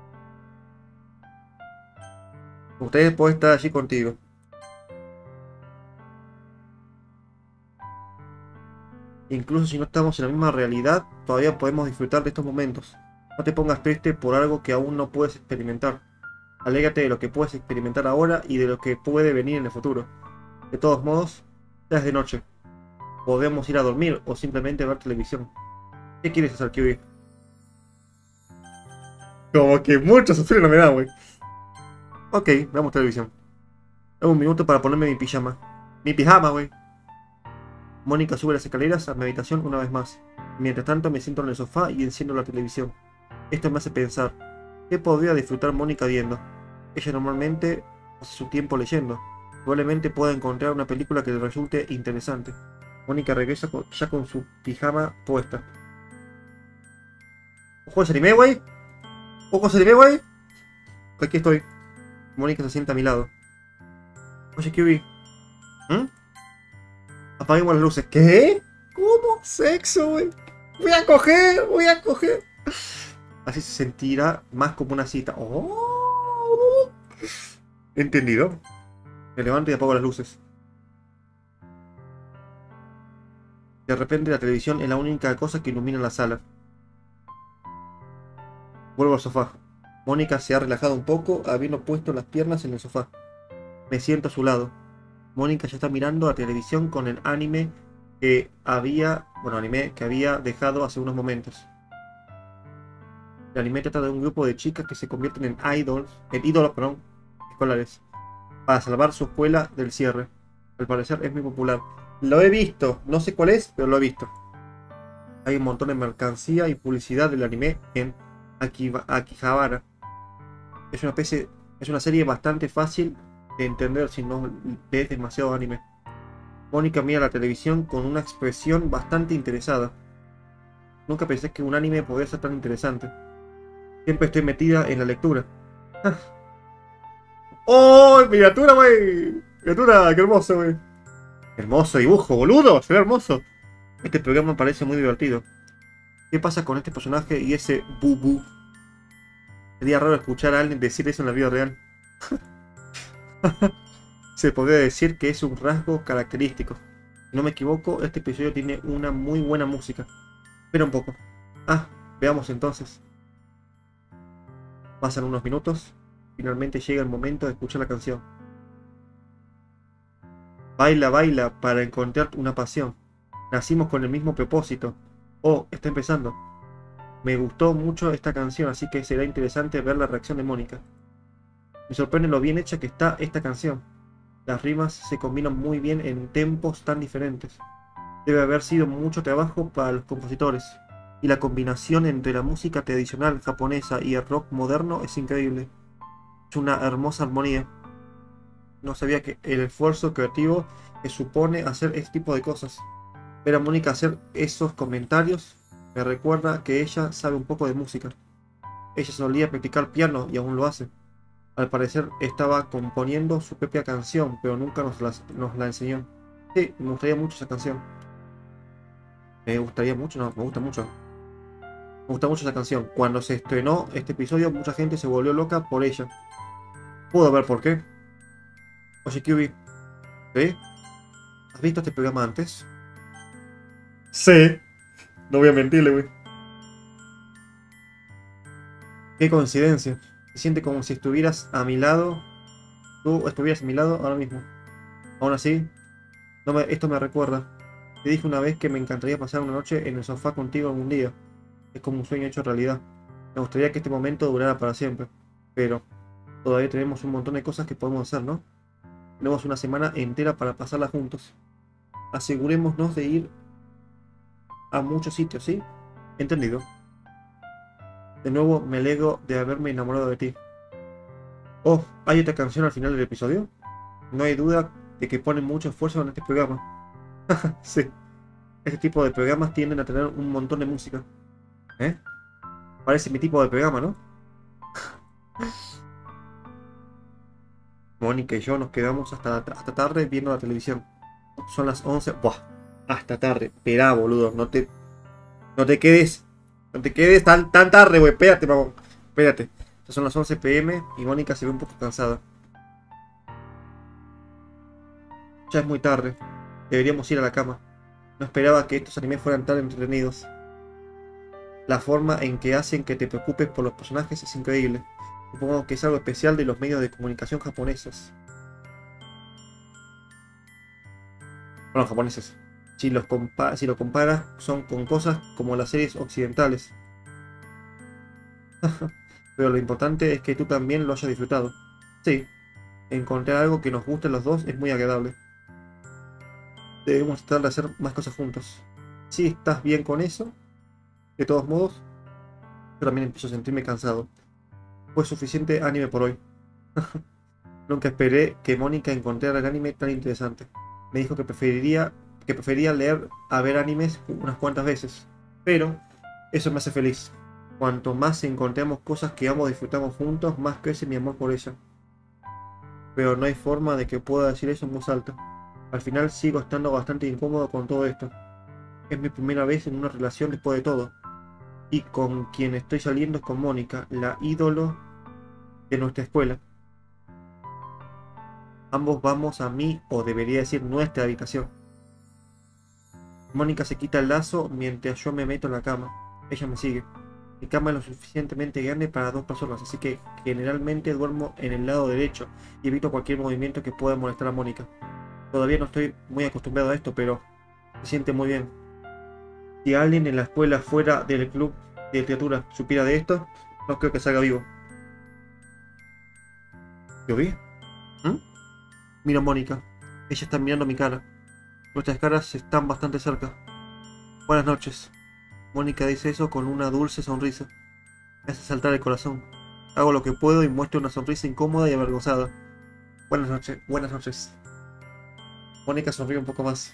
Me gustaría poder estar allí contigo. Incluso si no estamos en la misma realidad, todavía podemos disfrutar de estos momentos. No te pongas triste por algo que aún no puedes experimentar. Alégrate de lo que puedes experimentar ahora y de lo que puede venir en el futuro. De todos modos, ya es de noche. Podemos ir a dormir o simplemente ver televisión. ¿Qué quieres hacer, Kiwi? Como que muchas opciones no me dan, güey. Ok, veamos televisión. Dame un minuto para ponerme mi pijama. Mi pijama, güey. Mónica sube las escaleras a mi habitación una vez más. Mientras tanto me siento en el sofá y enciendo la televisión. Esto me hace pensar, ¿qué podría disfrutar Mónica viendo? Ella normalmente pasa su tiempo leyendo. Probablemente pueda encontrar una película que le resulte interesante. Mónica regresa ya con su pijama puesta. ¿Ojo ese anime, güey? ¿Ojo ese anime, güey? Aquí estoy. Mónica se sienta a mi lado. Oye, Kiwi. ¿Mm? Apaguemos las luces. ¿Qué? ¿Cómo? ¿Sexo, güey? Voy a coger, voy a coger. Así se sentirá más como una cita. Oh. Entendido. Me levanto y apago las luces. De repente la televisión es la única cosa que ilumina la sala. Vuelvo al sofá. Mónica se ha relajado un poco, habiendo puesto las piernas en el sofá. Me siento a su lado. Mónica ya está mirando la televisión con el anime que había dejado hace unos momentos. El anime trata de un grupo de chicas que se convierten en ídolos, escolares, para salvar su escuela del cierre. Al parecer es muy popular. Lo he visto, no sé cuál es, pero lo he visto. Hay un montón de mercancía y publicidad del anime en Akihabara. Es una serie bastante fácil de entender si no ves demasiado anime. Mónica mira la televisión con una expresión bastante interesada. Nunca pensé que un anime podía ser tan interesante. Siempre estoy metida en la lectura. ¡Oh! ¡Miniatura, wey! ¡Miniatura! ¡Qué hermoso, wey! Hermoso dibujo, boludo. Se ve hermoso. Este programa parece muy divertido. ¿Qué pasa con este personaje y ese bubu? Sería raro escuchar a alguien decir eso en la vida real. Se podría decir que es un rasgo característico. Si no me equivoco, este episodio tiene una muy buena música. Espera un poco. Ah, veamos entonces. Pasan unos minutos. Finalmente llega el momento de escuchar la canción. Baila, baila para encontrar una pasión. Nacimos con el mismo propósito. Oh, está empezando. Me gustó mucho esta canción, así que será interesante ver la reacción de Mónica. Me sorprende lo bien hecha que está esta canción. Las rimas se combinan muy bien en tempos tan diferentes. Debe haber sido mucho trabajo para los compositores. Y la combinación entre la música tradicional japonesa y el rock moderno es increíble. Es una hermosa armonía. No sabía que el esfuerzo creativo que supone hacer este tipo de cosas. Ver a Mónica hacer esos comentarios me recuerda que ella sabe un poco de música. Ella solía practicar piano y aún lo hace. Al parecer estaba componiendo su propia canción, pero nunca nos la enseñó. Sí, me gustaría mucho esa canción. Me gustaría mucho, no, me gusta mucho. Me gusta mucho esa canción. Cuando se estrenó este episodio, mucha gente se volvió loca por ella. Puedo ver por qué. Oye, Kyubi, ¿sí? ¿Has visto este programa antes? Sí, no voy a mentirle, güey. Qué coincidencia. Se siente como si estuvieras a mi lado. Tú estuvieras a mi lado ahora mismo. Aún así, esto me recuerda. Te dije una vez que me encantaría pasar una noche en el sofá contigo algún día. Es como un sueño hecho realidad. Me gustaría que este momento durara para siempre. Pero todavía tenemos un montón de cosas que podemos hacer, ¿no? Tenemos una semana entera para pasarla juntos. Asegurémonos de ir a muchos sitios, ¿sí? Entendido. De nuevo me alegro de haberme enamorado de ti. Oh, ¿hay otra canción al final del episodio? No hay duda de que ponen mucho esfuerzo en este programa. Sí, este tipo de programas tienden a tener un montón de música. ¿Eh? Parece mi tipo de programa, ¿no? Mónica y yo nos quedamos hasta tarde viendo la televisión. Son las 11. Buah, hasta tarde. Esperá, boludo. No te quedes. No te quedes tan tarde, güey. Espérate, mamón. Espérate. Ya son las 11 p.m. y Mónica se ve un poco cansada. Ya es muy tarde. Deberíamos ir a la cama. No esperaba que estos animes fueran tan entretenidos. La forma en que hacen que te preocupes por los personajes es increíble. Supongo que es algo especial de los medios de comunicación japoneses. Bueno, japoneses. Si lo comparas son con cosas como las series occidentales. Pero lo importante es que tú también lo hayas disfrutado. Sí, encontrar algo que nos guste a los dos es muy agradable. Debemos tratar de hacer más cosas juntos. Si estás bien con eso, de todos modos, yo también empiezo a sentirme cansado. Fue suficiente anime por hoy. Nunca esperé que Mónica encontrara el anime tan interesante. Me dijo que prefería leer a ver animes unas cuantas veces. Pero eso me hace feliz. Cuanto más encontramos cosas que ambos disfrutamos juntos, más crece mi amor por ella. Pero no hay forma de que pueda decir eso en voz alta. Al final sigo estando bastante incómodo con todo esto. Es mi primera vez en una relación después de todo. Y con quien estoy saliendo es con Mónica, la ídolo de nuestra escuela. Ambos vamos a mi, o debería decir nuestra habitación. Mónica se quita el lazo mientras yo me meto en la cama. Ella me sigue. Mi cama es lo suficientemente grande para 2 personas, así que generalmente duermo en el lado derecho y evito cualquier movimiento que pueda molestar a Mónica. Todavía no estoy muy acostumbrado a esto, pero se siente muy bien. Si alguien en la escuela fuera del club de literatura supiera de esto, no creo que salga vivo. ¿Yo vi? ¿Mm? Miro a Mónica. Ella está mirando mi cara. Nuestras caras están bastante cerca. Buenas noches. Mónica dice eso con una dulce sonrisa. Me hace saltar el corazón. Hago lo que puedo y muestro una sonrisa incómoda y avergonzada. Buenas noches, buenas noches. Mónica sonríe un poco más.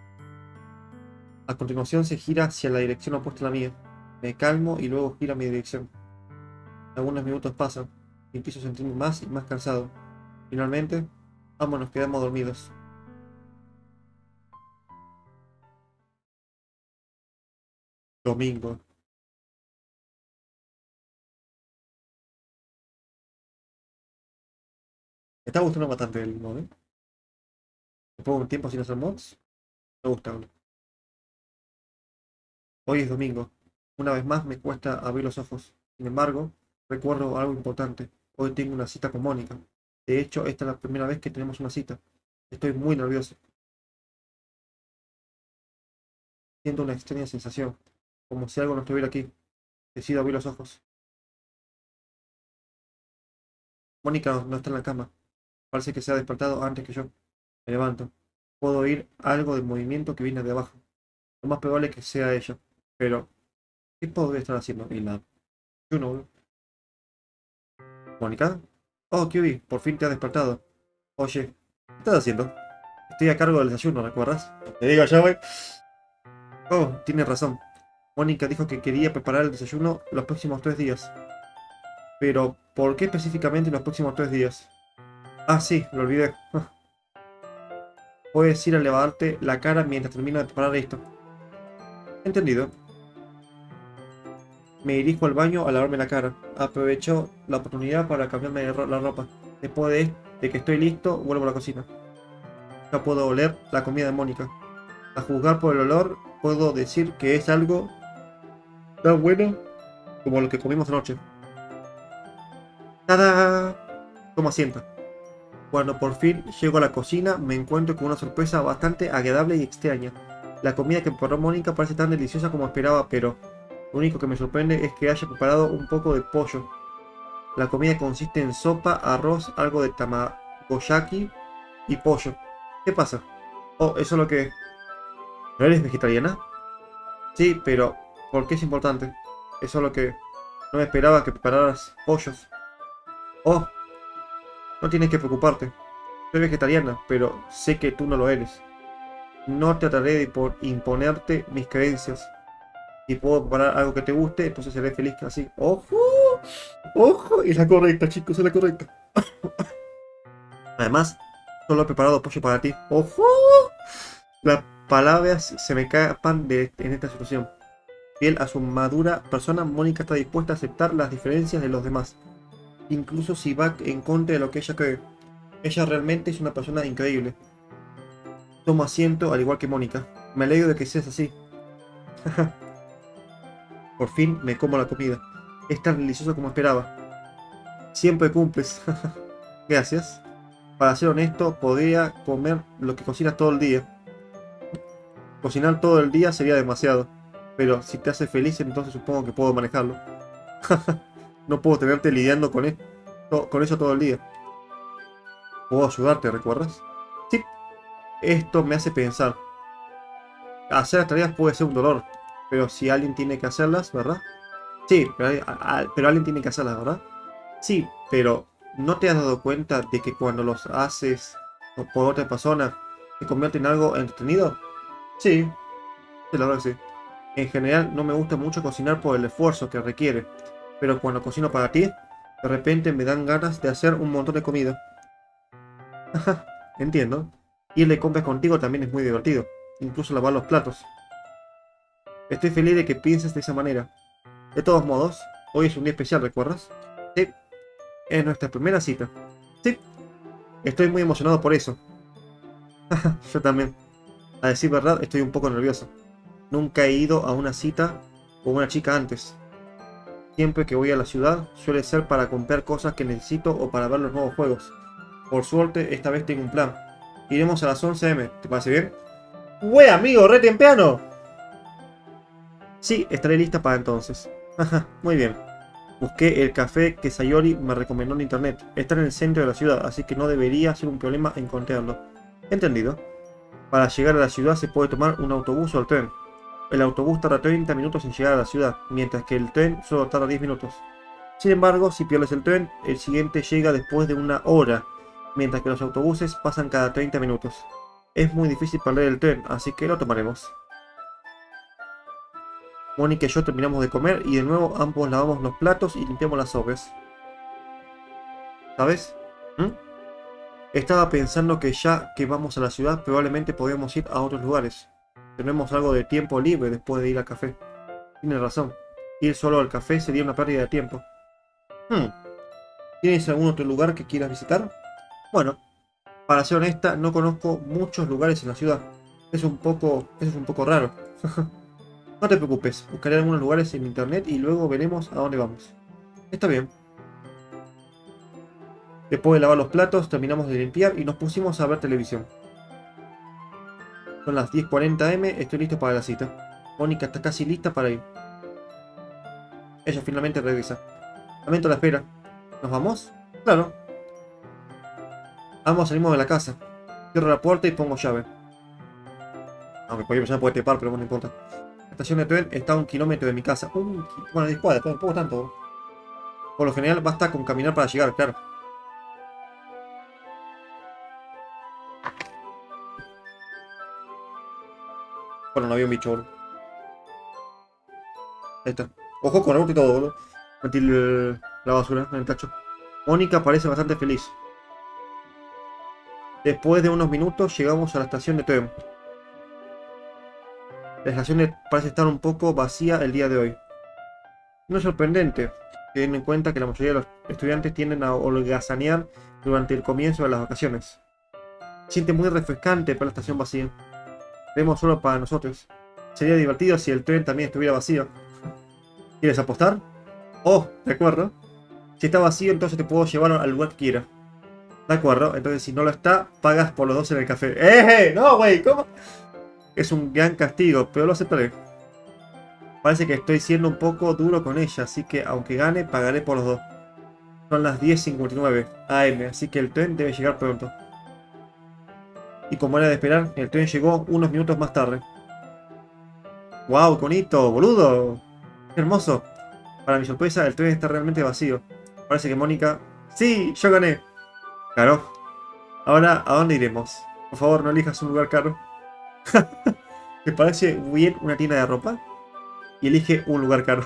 A continuación se gira hacia la dirección opuesta a la mía. Me calmo y luego gira a mi dirección. Algunos minutos pasan y empiezo a sentirme más y más cansado. Finalmente, ambos nos quedamos dormidos. Domingo. Me está gustando bastante el mod, ¿eh? Después de un tiempo sin hacer mods, me gusta. Hoy es domingo. Una vez más me cuesta abrir los ojos. Sin embargo, recuerdo algo importante. Hoy tengo una cita con Mónica. De hecho, esta es la primera vez que tenemos una cita. Estoy muy nervioso. Siento una extraña sensación, como si algo no estuviera aquí. Decido abrir los ojos. Mónica no está en la cama. Parece que se ha despertado antes que yo. Me levanto. Puedo oír algo de movimiento que viene de abajo. Lo más probable es que sea ella. Pero, ¿qué podría estar haciendo? Y la Juno. ¿Mónica? Oh, Kyubi, por fin te has despertado. Oye, ¿qué estás haciendo? Estoy a cargo del desayuno, ¿recuerdas? Te digo ya, güey. Oh, tienes razón. Mónica dijo que quería preparar el desayuno los próximos 3 días. Pero, ¿por qué específicamente los próximos 3 días? Ah, sí, lo olvidé. Puedes ir a lavarte la cara mientras termino de preparar esto. Entendido. Me dirijo al baño a lavarme la cara. Aprovecho la oportunidad para cambiarme la ropa. Después de que estoy listo, vuelvo a la cocina. Ya puedo oler la comida de Mónica. A juzgar por el olor, puedo decir que es algo tan bueno como lo que comimos anoche. ¡Tada! Tomo asiento. Cuando por fin llego a la cocina, me encuentro con una sorpresa bastante agradable y extraña. La comida que preparó Mónica parece tan deliciosa como esperaba, pero lo único que me sorprende es que haya preparado un poco de pollo. La comida consiste en sopa, arroz, algo de tamagoyaki y pollo. ¿Qué pasa? Oh, eso es lo que... ¿No eres vegetariana? Sí, pero ¿por qué es importante? Eso es lo que... No me esperaba que prepararas pollos. Oh, no tienes que preocuparte. Soy vegetariana, pero sé que tú no lo eres. No trataré de imponerte mis creencias. Si puedo preparar algo que te guste, entonces seré feliz así. ¡Ojo! ¡Ojo! Es la correcta, chicos, es la correcta. Además, solo he preparado pollo para ti. ¡Ojo! Las palabras se me escapan en esta situación. Fiel a su madura persona, Mónica está dispuesta a aceptar las diferencias de los demás, incluso si va en contra de lo que ella cree. Ella realmente es una persona increíble. Tomo asiento al igual que Mónica. Me alegro de que seas así. Por fin me como la comida. Es tan delicioso como esperaba. Siempre cumples. Gracias. Para ser honesto, podría comer lo que cocinas todo el día. Cocinar todo el día sería demasiado. Pero si te hace feliz, entonces supongo que puedo manejarlo. No puedo tenerte lidiando con eso todo el día. Puedo ayudarte, ¿recuerdas? Sí. Esto me hace pensar. Hacer las tareas puede ser un dolor. Pero si alguien tiene que hacerlas, ¿verdad? Sí, pero alguien tiene que hacerlas, ¿verdad? Sí, pero ¿no te has dado cuenta de que cuando los haces por otra persona, se convierte en algo entretenido? Sí, sí, la verdad que sí. En general no me gusta mucho cocinar por el esfuerzo que requiere, pero cuando cocino para ti, de repente me dan ganas de hacer un montón de comida. Entiendo. Ir de compras contigo también es muy divertido, incluso lavar los platos. Estoy feliz de que pienses de esa manera. De todos modos, hoy es un día especial, ¿recuerdas? Sí, es nuestra primera cita. Sí, estoy muy emocionado por eso. Yo también. A decir verdad, estoy un poco nervioso. Nunca he ido a una cita con una chica antes. Siempre que voy a la ciudad, suele ser para comprar cosas que necesito o para ver los nuevos juegos. Por suerte, esta vez tengo un plan. Iremos a las 11 m, ¿te parece bien? ¡Güey, amigo! ¡Re temprano! Sí, estaré lista para entonces. Muy bien. Busqué el café que Sayori me recomendó en internet. Está en el centro de la ciudad, así que no debería ser un problema encontrarlo. Entendido. Para llegar a la ciudad se puede tomar un autobús o el tren. El autobús tarda 30 minutos en llegar a la ciudad, mientras que el tren solo tarda 10 minutos. Sin embargo, si pierdes el tren, el siguiente llega después de una hora, mientras que los autobuses pasan cada 30 minutos. Es muy difícil perder el tren, así que lo tomaremos. Mónica y yo terminamos de comer y de nuevo ambos lavamos los platos y limpiamos las sobres. ¿Sabes? ¿Mm? Estaba pensando que ya que vamos a la ciudad probablemente podríamos ir a otros lugares. Tenemos algo de tiempo libre después de ir al café. Tienes razón. Ir solo al café sería una pérdida de tiempo. ¿Tienes algún otro lugar que quieras visitar? Bueno, para ser honesta, no conozco muchos lugares en la ciudad. Eso es un poco raro. No te preocupes, buscaré algunos lugares en internet y luego veremos a dónde vamos. Está bien. Después de lavar los platos, terminamos de limpiar y nos pusimos a ver televisión. Son las 10:40 m, estoy listo para la cita. Mónica está casi lista para ir. Ella finalmente regresa. Lamento la espera. ¿Nos vamos? Claro. Ambos salimos de la casa. Cierro la puerta y pongo llave. Aunque cualquier persona puede trepar, pero no importa. La estación de tren está a 1 kilómetro de mi casa. Bueno, 10 cuadras, tampoco tanto. Por lo general basta con caminar para llegar, claro. Bueno, no había un bicho, boludo. Ahí está. Ojo con el auto y todo, boludo. Metí la basura en el tacho. Mónica parece bastante feliz. Después de unos minutos llegamos a la estación de tren. La estación parece estar un poco vacía el día de hoy. No es sorprendente, teniendo en cuenta que la mayoría de los estudiantes tienden a holgazanear durante el comienzo de las vacaciones. Se siente muy refrescante ver la estación vacía. Vemos solo para nosotros. Sería divertido si el tren también estuviera vacío. ¿Quieres apostar? Oh, de acuerdo. Si está vacío, entonces te puedo llevar al lugar que quieras. De acuerdo, entonces si no lo está, pagas por los dos en el café. ¡Eh! ¡No, güey! ¿Cómo? Es un gran castigo, pero lo aceptaré. Parece que estoy siendo un poco duro con ella, así que aunque gane, pagaré por los dos. Son las 10:59 am, así que el tren debe llegar pronto. Y como era de esperar, el tren llegó unos minutos más tarde. ¡Wow, bonito, boludo! ¡Qué hermoso! Para mi sorpresa, el tren está realmente vacío. Parece que Mónica... ¡Sí! ¡Yo gané! Claro. Ahora, ¿a dónde iremos? Por favor, no elijas un lugar caro. ¿Te parece bien una tienda de ropa? Y elige un lugar caro.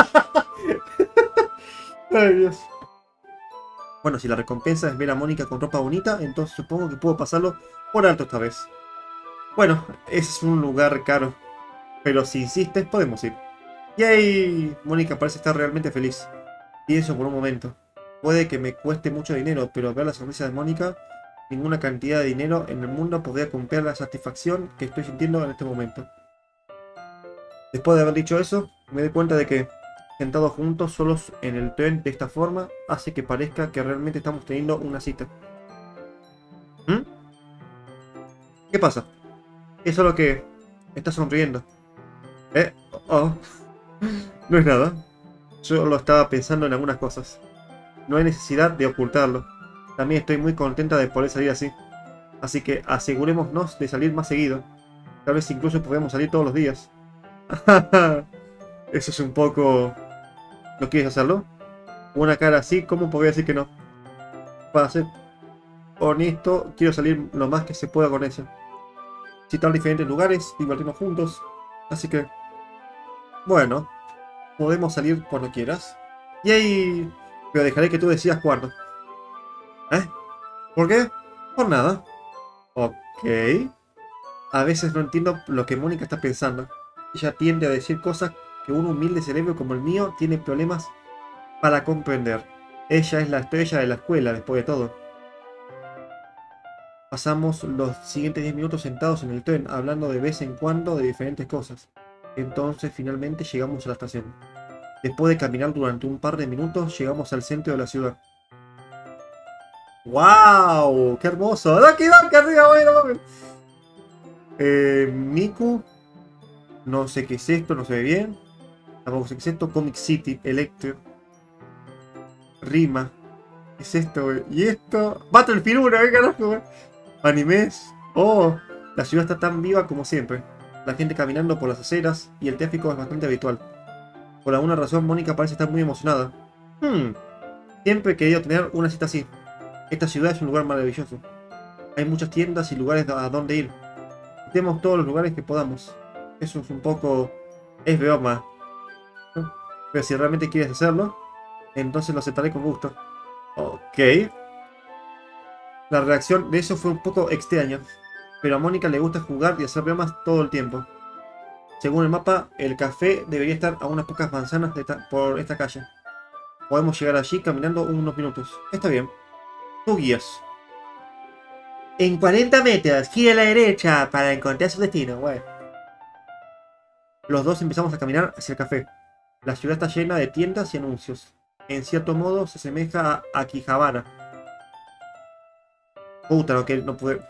Ay, Dios. Bueno, si la recompensa es ver a Mónica con ropa bonita, entonces supongo que puedo pasarlo por alto esta vez. Bueno, es un lugar caro. Pero si insistes, podemos ir. ¡Yay! Mónica parece estar realmente feliz. Pienso por un momento. Puede que me cueste mucho dinero, pero ver la sonrisa de Mónica, ninguna cantidad de dinero en el mundo podría comprar la satisfacción que estoy sintiendo en este momento. Después de haber dicho eso, me doy cuenta de que, sentados juntos, solos en el tren de esta forma, hace que parezca que realmente estamos teniendo una cita. ¿Mm? ¿Qué pasa? Es solo que estás sonriendo. Oh. No es nada. Solo estaba pensando en algunas cosas. No hay necesidad de ocultarlo. También estoy muy contenta de poder salir así. Así que asegurémonos de salir más seguido. Tal vez incluso podamos salir todos los días. Eso es un poco... ¿No quieres hacerlo? Una cara así, ¿cómo podría decir que no? Para ser honesto, quiero salir lo más que se pueda con ella. Visitar diferentes lugares, divertirnos juntos. Así que... Bueno, podemos salir cuando quieras. ¡Yay! Pero dejaré que tú decidas cuándo. ¿Eh? ¿Por qué? Por nada. Ok. A veces no entiendo lo que Mónica está pensando. Ella tiende a decir cosas que un humilde cerebro como el mío tiene problemas para comprender. Ella es la estrella de la escuela, después de todo. Pasamos los siguientes 10 minutos sentados en el tren, hablando de vez en cuando de diferentes cosas. Entonces finalmente llegamos a la estación. Después de caminar durante un par de minutos, llegamos al centro de la ciudad. ¡Wow! ¡Qué hermoso! ¡Doki Doki arriba! Bueno, Miku. No sé qué es esto, no se ve bien. Tampoco sé qué es esto. Comic City, Electro. Rima. ¿Qué es esto, güey? ¿Y esto? Battlefield 1, ¿qué carajo, güey? Animes. Oh, la ciudad está tan viva como siempre. La gente caminando por las aceras y el tráfico es bastante habitual. Por alguna razón, Mónica parece estar muy emocionada. Siempre he querido tener una cita así. Esta ciudad es un lugar maravilloso. Hay muchas tiendas y lugares a donde ir. Visitemos todos los lugares que podamos. Eso es un poco... es broma. ¿No? Pero si realmente quieres hacerlo, entonces lo aceptaré con gusto. Ok. La reacción de eso fue un poco extraña. Pero a Mónica le gusta jugar y hacer bromas todo el tiempo. Según el mapa, el café debería estar a unas pocas manzanas por esta calle. Podemos llegar allí caminando unos minutos. Está bien. Tú guías. En 40 metros, gira a la derecha para encontrar su destino. Bueno. Los dos empezamos a caminar hacia el café. La ciudad está llena de tiendas y anuncios. En cierto modo se asemeja a Akihabara. Puta, no, que no pude...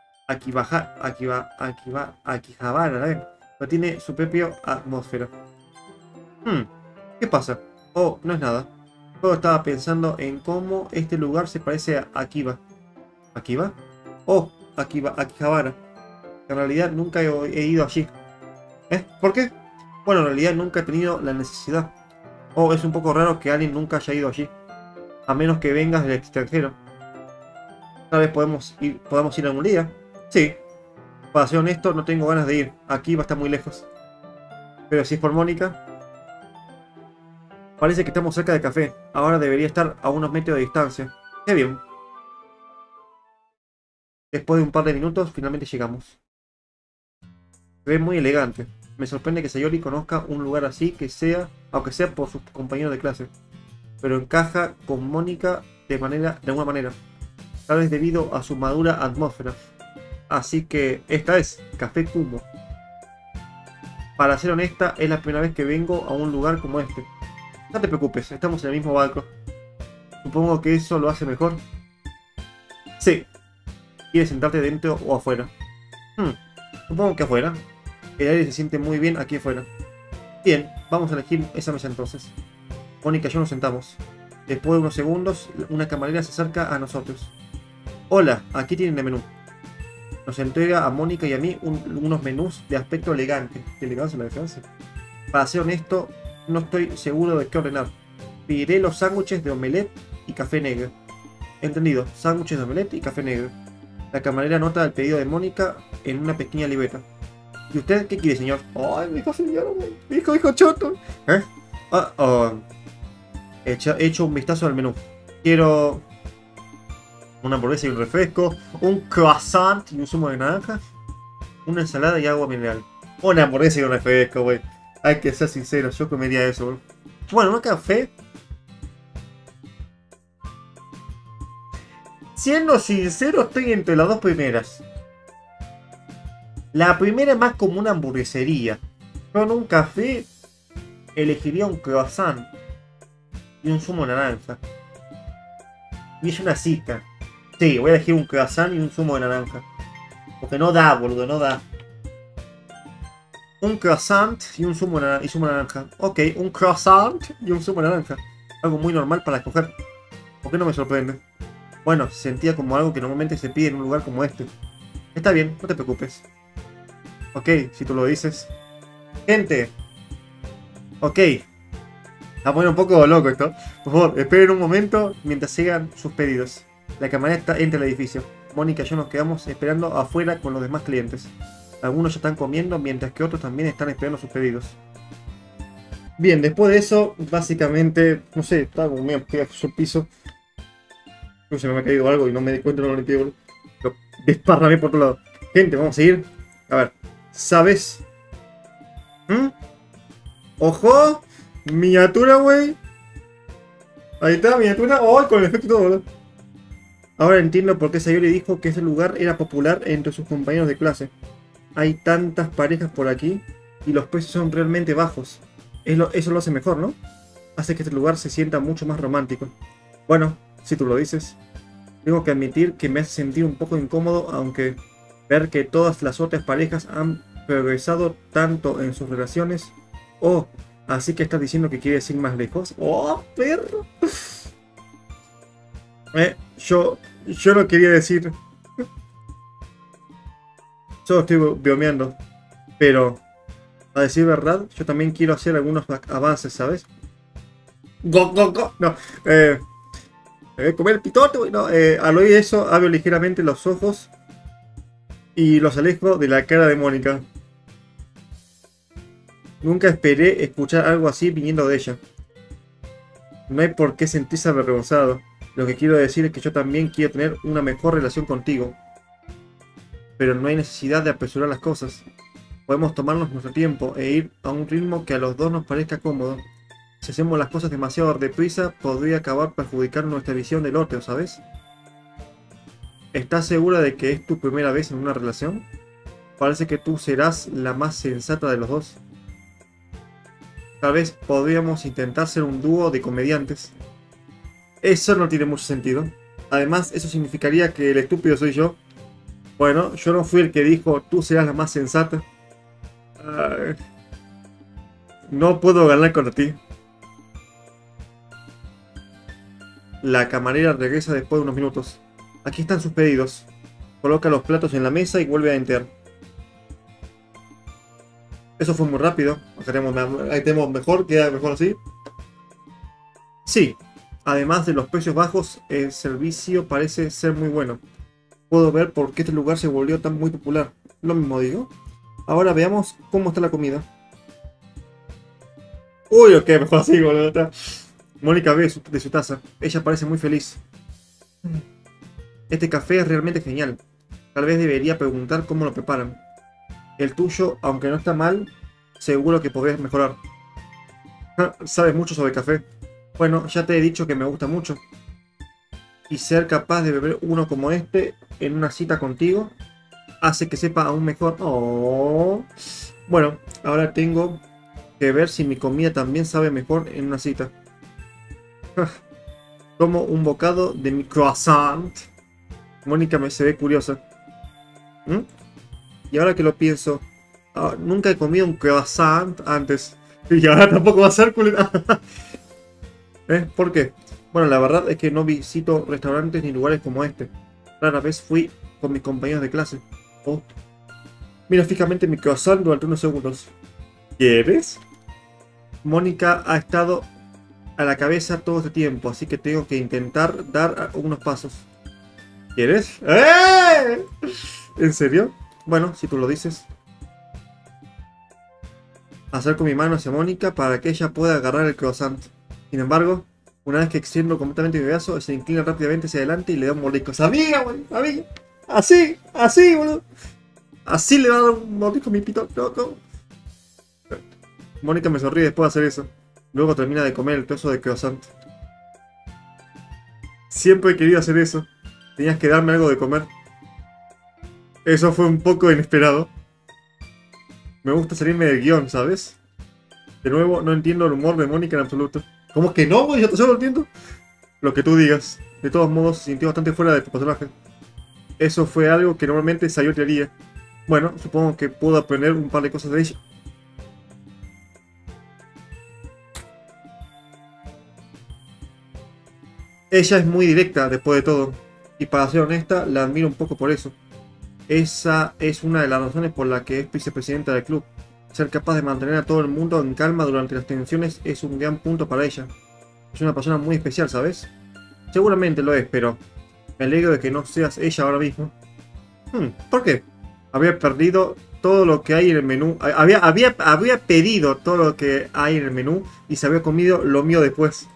Akihabara, ¿eh? Pero tiene su propia atmósfera. ¿Qué pasa? Oh, no es nada. Solo estaba pensando en cómo este lugar se parece a Akiba. ¿Akiba? Oh, Akihabara. En realidad nunca he ido allí. ¿Por qué? Bueno, en realidad nunca he tenido la necesidad. Oh, es un poco raro que alguien nunca haya ido allí. A menos que vengas del extranjero. Tal vez podamos ir algún día. Sí. Para ser honesto, no tengo ganas de ir. Aquí va a estar muy lejos. Pero si es por Mónica... Parece que estamos cerca del café. Ahora debería estar a unos metros de distancia. ¡Qué bien! Después de un par de minutos, finalmente llegamos. Se ve muy elegante. Me sorprende que Sayori conozca un lugar así, aunque sea por sus compañeros de clase. Pero encaja con Mónica de alguna manera. Tal vez debido a su madura atmósfera. Así que esta es Café Kumo. Para ser honesta, es la primera vez que vengo a un lugar como este. No te preocupes, estamos en el mismo barco. Supongo que eso lo hace mejor. Sí. ¿Quieres sentarte dentro o afuera? Supongo que afuera. El aire se siente muy bien aquí afuera. Bien, vamos a elegir esa mesa entonces. Mónica y yo nos sentamos. Después de unos segundos, una camarera se acerca a nosotros. Hola, aquí tienen el menú. Nos entrega a Mónica y a mí unos menús de aspecto elegante. ¿Qué elegancia la diferencia? Para ser honesto, no estoy seguro de qué ordenar. Pediré los sándwiches de omelette y café negro. Entendido, sándwiches de omelette y café negro. La camarera anota el pedido de Mónica en una pequeña libreta. ¿Y usted qué quiere, señor? ¡Ay, mi hijo señor! ¡Mi hijo choto! He hecho un vistazo al menú. Quiero una hamburguesa y un refresco, un croissant y un zumo de naranja, una ensalada y agua mineral. Una hamburguesa y un refresco, güey. Hay que ser sincero, yo comería eso, güey. Bueno, un café. Siendo sincero, estoy entre las dos primeras. La primera es más como una hamburguesería. Con un café elegiría un croissant y un zumo de naranja. Y es una cita. Sí, voy a elegir un croissant y un zumo de naranja. Porque no da, boludo, no da. Un croissant y un zumo de naranja. Ok, un croissant y un zumo de naranja. Algo muy normal para escoger. ¿Por qué no me sorprende? Bueno, se sentía como algo que normalmente se pide en un lugar como este. Está bien, no te preocupes. Ok, si tú lo dices. Gente. Ok. Va a poner un poco loco esto. Por favor, esperen un momento mientras sigan sus pedidos. La camarera está entre el edificio. Mónica y yo nos quedamos esperando afuera con los demás clientes. Algunos ya están comiendo, mientras que otros también están esperando sus pedidos. Bien, después de eso, básicamente, no sé, estaba como medio pegado al piso. Creo que se me ha caído algo y no me di cuenta, no lo limpié, boludo. Lo desparramé por otro lado. Gente, vamos a seguir. A ver, ¿sabes? ¿Mm? ¡Ojo! Miniatura, güey. Ahí está, miniatura. ¡Oh! Con el efecto y todo, ¿verdad? Ahora entiendo por qué Sayori dijo que ese lugar era popular entre sus compañeros de clase. Hay tantas parejas por aquí y los precios son realmente bajos. Eso lo hace mejor, ¿no? Hace que este lugar se sienta mucho más romántico. Bueno, si tú lo dices. Tengo que admitir que me hace sentir un poco incómodo, aunque ver que todas las otras parejas han progresado tanto en sus relaciones. Oh, así que estás diciendo que quieres ir más lejos. Oh, perro. Yo no quería decir. Solo estoy bromeando. Pero, a decir verdad, yo también quiero hacer algunos avances, ¿sabes? Go, go, go. No, comer el pitote, güey. No, al oír eso, abro ligeramente los ojos y los alejo de la cara de Mónica. Nunca esperé escuchar algo así viniendo de ella. No hay por qué sentirse avergonzado. Lo que quiero decir es que yo también quiero tener una mejor relación contigo. Pero no hay necesidad de apresurar las cosas. Podemos tomarnos nuestro tiempo e ir a un ritmo que a los dos nos parezca cómodo. Si hacemos las cosas demasiado deprisa, podría acabar perjudicando nuestra visión del otro, ¿sabes? ¿Estás segura de que es tu primera vez en una relación? Parece que tú serás la más sensata de los dos. Tal vez podríamos intentar ser un dúo de comediantes. Eso no tiene mucho sentido. Además, eso significaría que el estúpido soy yo. Bueno, yo no fui el que dijo tú serás la más sensata. No puedo ganar contra ti. La camarera regresa después de unos minutos. Aquí están sus pedidos. Coloca los platos en la mesa y vuelve a entrar. Eso fue muy rápido. Ahí tenemos mejor, queda mejor así. Sí, además de los precios bajos, el servicio parece ser muy bueno. Puedo ver por qué este lugar se volvió tan muy popular. Lo mismo digo. Ahora veamos cómo está la comida. Uy, ok, mejor así, boludo. Mónica ve de su taza. Ella parece muy feliz. Este café es realmente genial. Tal vez debería preguntar cómo lo preparan. El tuyo, aunque no está mal, seguro que podrías mejorar. Sabes mucho sobre café. Bueno, ya te he dicho que me gusta mucho. Y ser capaz de beber uno como este en una cita contigo hace que sepa aún mejor. Oh. Bueno, ahora tengo que ver si mi comida también sabe mejor en una cita. Tomo un bocado de mi croissant. Mónica se ve curiosa. ¿Mm? Y ahora que lo pienso, nunca he comido un croissant antes. Y ahora tampoco va a ser culinario. ¿Por qué? Bueno, la verdad es que no visito restaurantes ni lugares como este. Rara vez fui con mis compañeros de clase. Oh. Mira fijamente mi croissant durante unos segundos. ¿Quieres? Mónica ha estado a la cabeza todo este tiempo, así que tengo que intentar dar unos pasos. ¿Quieres? ¡Eh! ¿En serio? Bueno, si tú lo dices. Acerco mi mano hacia Mónica para que ella pueda agarrar el croissant. Sin embargo, una vez que extiendo completamente mi brazo, se inclina rápidamente hacia adelante y le da un mordisco. ¡Amiga, güey! ¡Amiga! ¡Así! ¡Así, boludo! Así le va a dar un mordisco a mi pito. No. Mónica me sonríe después de hacer eso. Luego termina de comer el trozo de croissant. Siempre he querido hacer eso. Tenías que darme algo de comer. Eso fue un poco inesperado. Me gusta salirme del guión, ¿sabes? De nuevo, no entiendo el humor de Mónica en absoluto. ¿Cómo que no, güey? Yo lo entiendo. Lo que tú digas. De todos modos, se sintió bastante fuera de tu personaje. Eso fue algo que normalmente Sayori haría. Bueno, supongo que puedo aprender un par de cosas de ella. Ella es muy directa, después de todo. Y para ser honesta, la admiro un poco por eso. Esa es una de las razones por la que es vicepresidenta del club. Ser capaz de mantener a todo el mundo en calma durante las tensiones es un gran punto para ella. Es una persona muy especial, ¿sabes? Seguramente lo es, pero me alegro de que no seas ella ahora mismo. ¿Por qué? Había perdido todo lo que hay en el menú. Había pedido todo lo que hay en el menú y se había comido lo mío después.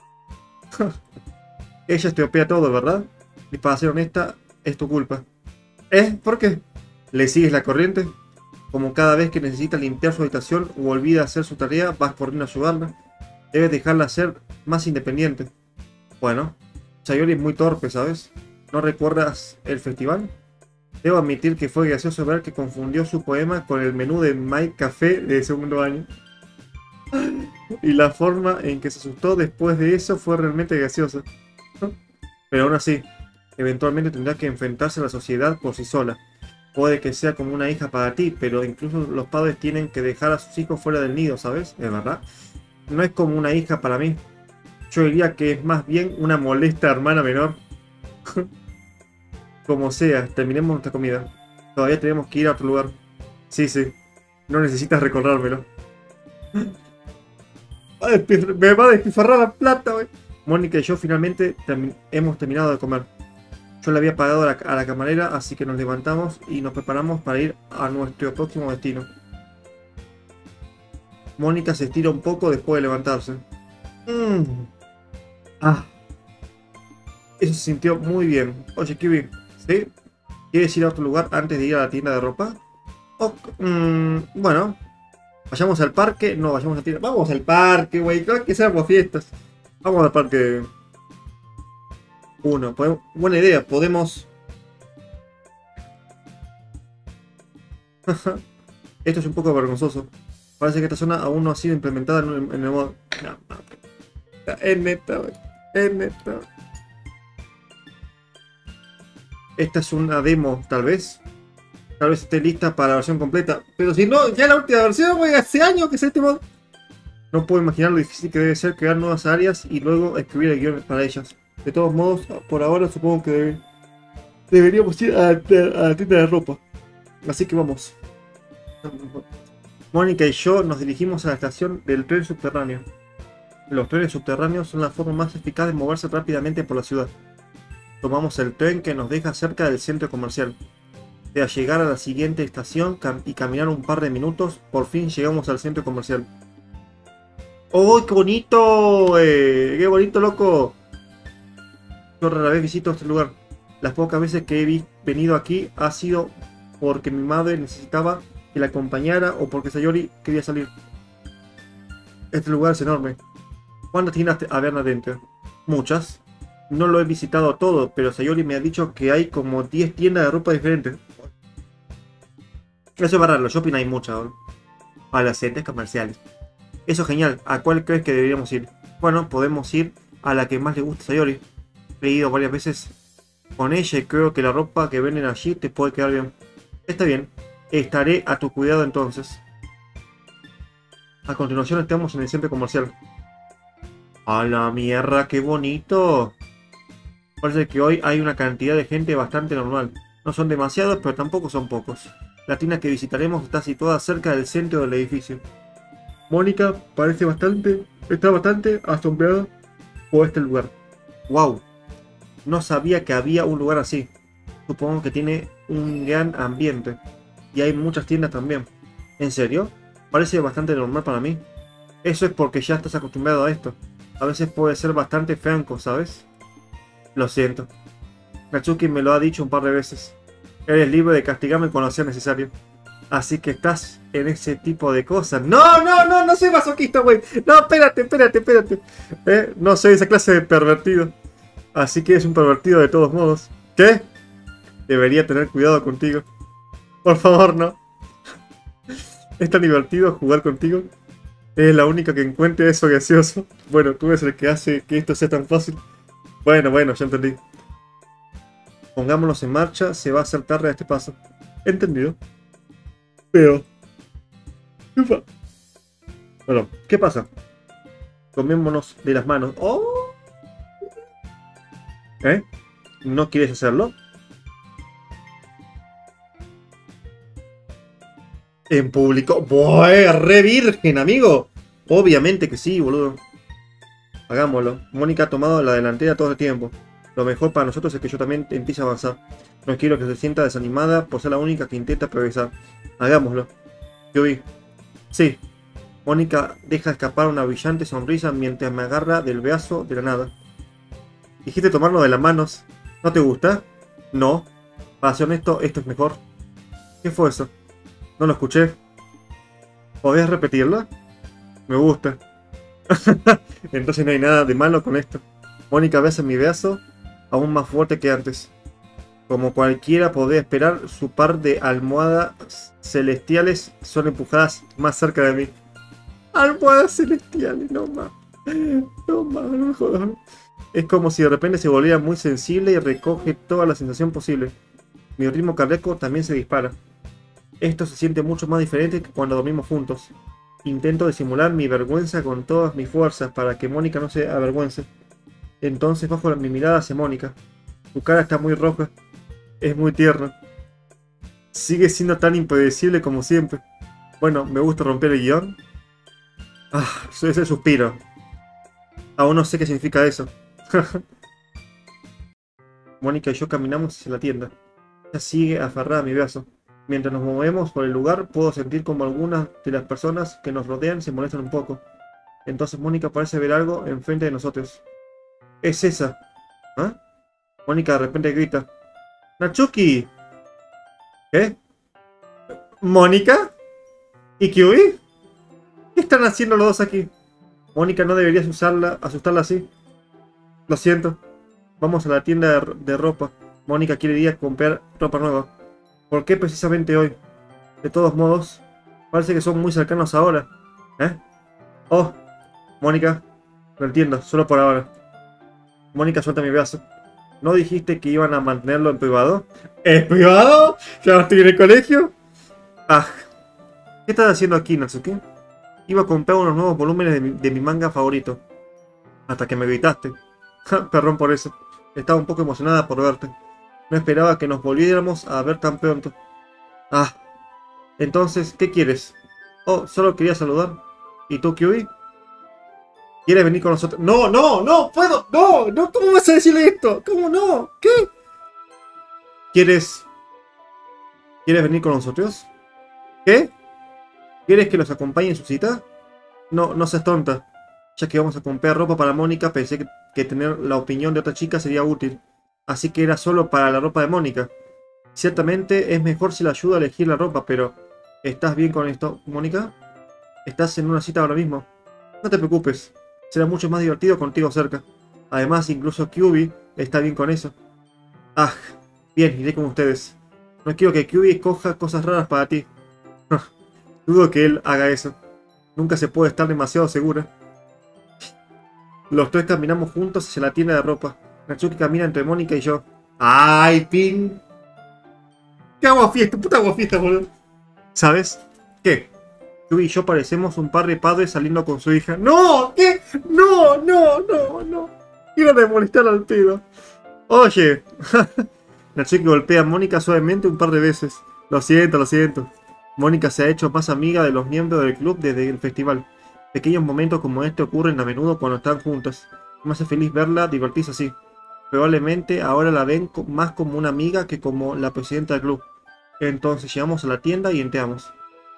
Ella estropea todo, ¿verdad? Y para ser honesta, es tu culpa. ¿Por qué? ¿Le sigues la corriente? Como cada vez que necesita limpiar su habitación o olvida hacer su tarea, vas corriendo a ayudarla. Debes dejarla ser más independiente. Bueno, Sayori es muy torpe, ¿sabes? ¿No recuerdas el festival? Debo admitir que fue gracioso ver que confundió su poema con el menú de My Café de segundo año. Y la forma en que se asustó después de eso fue realmente graciosa. Pero aún así, eventualmente tendrá que enfrentarse a la sociedad por sí sola. Puede que sea como una hija para ti, pero incluso los padres tienen que dejar a sus hijos fuera del nido, ¿sabes? Es verdad. No es como una hija para mí. Yo diría que es más bien una molesta hermana menor. Como sea, terminemos nuestra comida. Todavía tenemos que ir a otro lugar. Sí, sí. No necesitas recordármelo. Me va a despilfarrar la plata, güey. Mónica y yo finalmente hemos terminado de comer. Yo le había pagado a la camarera, así que nos levantamos y nos preparamos para ir a nuestro próximo destino. Mónica se estira un poco después de levantarse. Ah, eso se sintió muy bien. Oye, Kiwi, ¿sí? ¿Quieres ir a otro lugar antes de ir a la tienda de ropa? Bueno, vayamos al parque. No, vayamos a la tienda. Vamos al parque, güey. Creo que sean por fiestas. Vamos al parque. Buena idea, podemos... Esto es un poco vergonzoso. Parece que esta zona aún no ha sido implementada en el modo... No. Es neta, wey. Es neta. Esta es una demo, tal vez. Tal vez esté lista para la versión completa. Pero si no, ya la última versión, wey, hace años que es este modo. No puedo imaginar lo difícil que debe ser crear nuevas áreas y luego escribir el guión para ellas. De todos modos, por ahora supongo que deberíamos ir a la tienda de ropa. Así que vamos. Mónica y yo nos dirigimos a la estación del tren subterráneo. Los trenes subterráneos son la forma más eficaz de moverse rápidamente por la ciudad. Tomamos el tren que nos deja cerca del centro comercial. Tras llegar a la siguiente estación y caminar un par de minutos, por fin llegamos al centro comercial. ¡Oh, qué bonito! ¡Qué bonito, loco! Yo rara vez visito este lugar. Las pocas veces que he venido aquí ha sido porque mi madre necesitaba que la acompañara o porque Sayori quería salir. Este lugar es enorme. ¿Cuántas tiendas habían adentro? Muchas. No lo he visitado todo, pero Sayori me ha dicho que hay como 10 tiendas de ropa diferentes. Eso es verdad, en los shopping hay muchas, ¿no? A las centros comerciales. Eso es genial. ¿A cuál crees que deberíamos ir? Bueno, podemos ir a la que más le gusta a Sayori. He ido varias veces con ella y creo que la ropa que venden allí te puede quedar bien. Está bien. Estaré a tu cuidado entonces. A continuación estamos en el centro comercial. ¡A la mierda! ¡Qué bonito! Parece que hoy hay una cantidad de gente bastante normal. No son demasiados, pero tampoco son pocos. La tienda que visitaremos está situada cerca del centro del edificio. Mónica está bastante asombrada por este lugar. ¡Wow! No sabía que había un lugar así. Supongo que tiene un gran ambiente. Y hay muchas tiendas también. ¿En serio? Parece bastante normal para mí. Eso es porque ya estás acostumbrado a esto. A veces puede ser bastante franco, ¿sabes? Lo siento. Natsuki me lo ha dicho un par de veces. Eres libre de castigarme cuando sea necesario. Así que estás en ese tipo de cosas. ¡No, no, no! ¡No soy masoquista, güey! ¡No, espérate! No soy esa clase de pervertido. Así que es un pervertido de todos modos. ¿Qué? Debería tener cuidado contigo. Por favor, no. Es tan divertido jugar contigo. Eres la única que encuentre eso gracioso. Bueno, tú eres el que hace que esto sea tan fácil. Bueno, ya entendí. Pongámonos en marcha, se va a hacer tarde a este paso. Entendido. Pero... Bueno, ¿qué pasa? Tomémonos de las manos. ¡Oh! ¿Eh? ¿No quieres hacerlo? En público. ¡Buah! ¡Re virgen, amigo! Obviamente que sí, boludo. Hagámoslo. Mónica ha tomado la delantera todo el tiempo. Lo mejor para nosotros es que yo también empiece a avanzar. No quiero que se sienta desanimada por ser la única que intenta progresar. Hagámoslo. Yo vi. Sí. Mónica deja escapar una brillante sonrisa mientras me agarra del brazo de la nada. Dijiste tomarnos de las manos. ¿No te gusta? No. Para ser honesto, esto es mejor. ¿Qué fue eso? No lo escuché. ¿Podés repetirlo? Me gusta. Entonces no hay nada de malo con esto. Mónica besa mi beso, aún más fuerte que antes. Como cualquiera podía esperar, su par de almohadas celestiales son empujadas más cerca de mí. Almohadas celestiales, no más. No más, no me jodas. Es como si de repente se volviera muy sensible y recoge toda la sensación posible. Mi ritmo cardíaco también se dispara. Esto se siente mucho más diferente que cuando dormimos juntos. Intento disimular mi vergüenza con todas mis fuerzas para que Mónica no se avergüence. Entonces bajo mi mirada hacia Mónica. Su cara está muy roja. Es muy tierna. Sigue siendo tan impredecible como siempre. Bueno, me gusta romper el guión. Ah, ese suspiro. Aún no sé qué significa eso. Mónica y yo caminamos hacia la tienda. Ella sigue aferrada a mi brazo. Mientras nos movemos por el lugar, puedo sentir como algunas de las personas que nos rodean se molestan un poco. Entonces Mónica parece ver algo enfrente de nosotros. ¡Es esa! ¿Ah? Mónica de repente grita. ¡Natsuki! ¿Qué? ¿Mónica? ¿Y Kyuubi? ¿Qué están haciendo los dos aquí? Mónica no debería asustarla así. Lo siento. Vamos a la tienda de ropa. Mónica quiere ir a comprar ropa nueva. ¿Por qué precisamente hoy? De todos modos, parece que son muy cercanos ahora. ¿Eh? Oh, Mónica, lo entiendo, solo por ahora. Mónica suelta mi brazo. ¿No dijiste que iban a mantenerlo en privado? ¿En privado? ¿Ya no estoy en el colegio? Ah, ¿qué estás haciendo aquí, Natsuki? Iba a comprar unos nuevos volúmenes de mi manga favorito. Hasta que me gritaste. Perdón por eso. Estaba un poco emocionada por verte. No esperaba que nos volviéramos a ver tan pronto. Ah, entonces, ¿qué quieres? Oh, solo quería saludar. ¿Y tú, Kyuubi? ¿Quieres venir con nosotros? ¡No, no, no! ¡Puedo! ¡No! ¡No! ¿Cómo vas a decirle esto? ¿Cómo no? ¿Qué? ¿Quieres venir con nosotros? ¿Qué? ¿Quieres que los acompañe en su cita? No, no seas tonta. Ya que vamos a comprar ropa para Mónica, pensé que tener la opinión de otra chica sería útil. Así que era solo para la ropa de Mónica. Ciertamente es mejor si la ayudo a elegir la ropa, pero... ¿Estás bien con esto, Mónica? Estás en una cita ahora mismo. No te preocupes. Será mucho más divertido contigo cerca. Además, incluso Kyuubi está bien con eso. Ah, bien, iré con ustedes. No quiero que Kyuubi escoja cosas raras para ti. Dudo que él haga eso. Nunca se puede estar demasiado segura. Los tres caminamos juntos hacia la tienda de ropa. Natsuki camina entre Mónica y yo. ¡Ay, Pin! ¡Qué aguafiesta! ¡Puta aguafiesta, boludo! ¿Sabes? ¿Qué? Kyuubi y yo parecemos un par de padres saliendo con su hija. ¡No! ¿Qué? ¡No, no, no, no! Iba a molestar al pedo. ¡Oye! Natsuki golpea a Mónica suavemente un par de veces. Lo siento, lo siento. Mónica se ha hecho más amiga de los miembros del club desde el festival. Pequeños momentos como este ocurren a menudo cuando están juntas. Me hace feliz verla divertirse así. Probablemente ahora la ven más como una amiga que como la presidenta del club. Entonces llegamos a la tienda y entramos.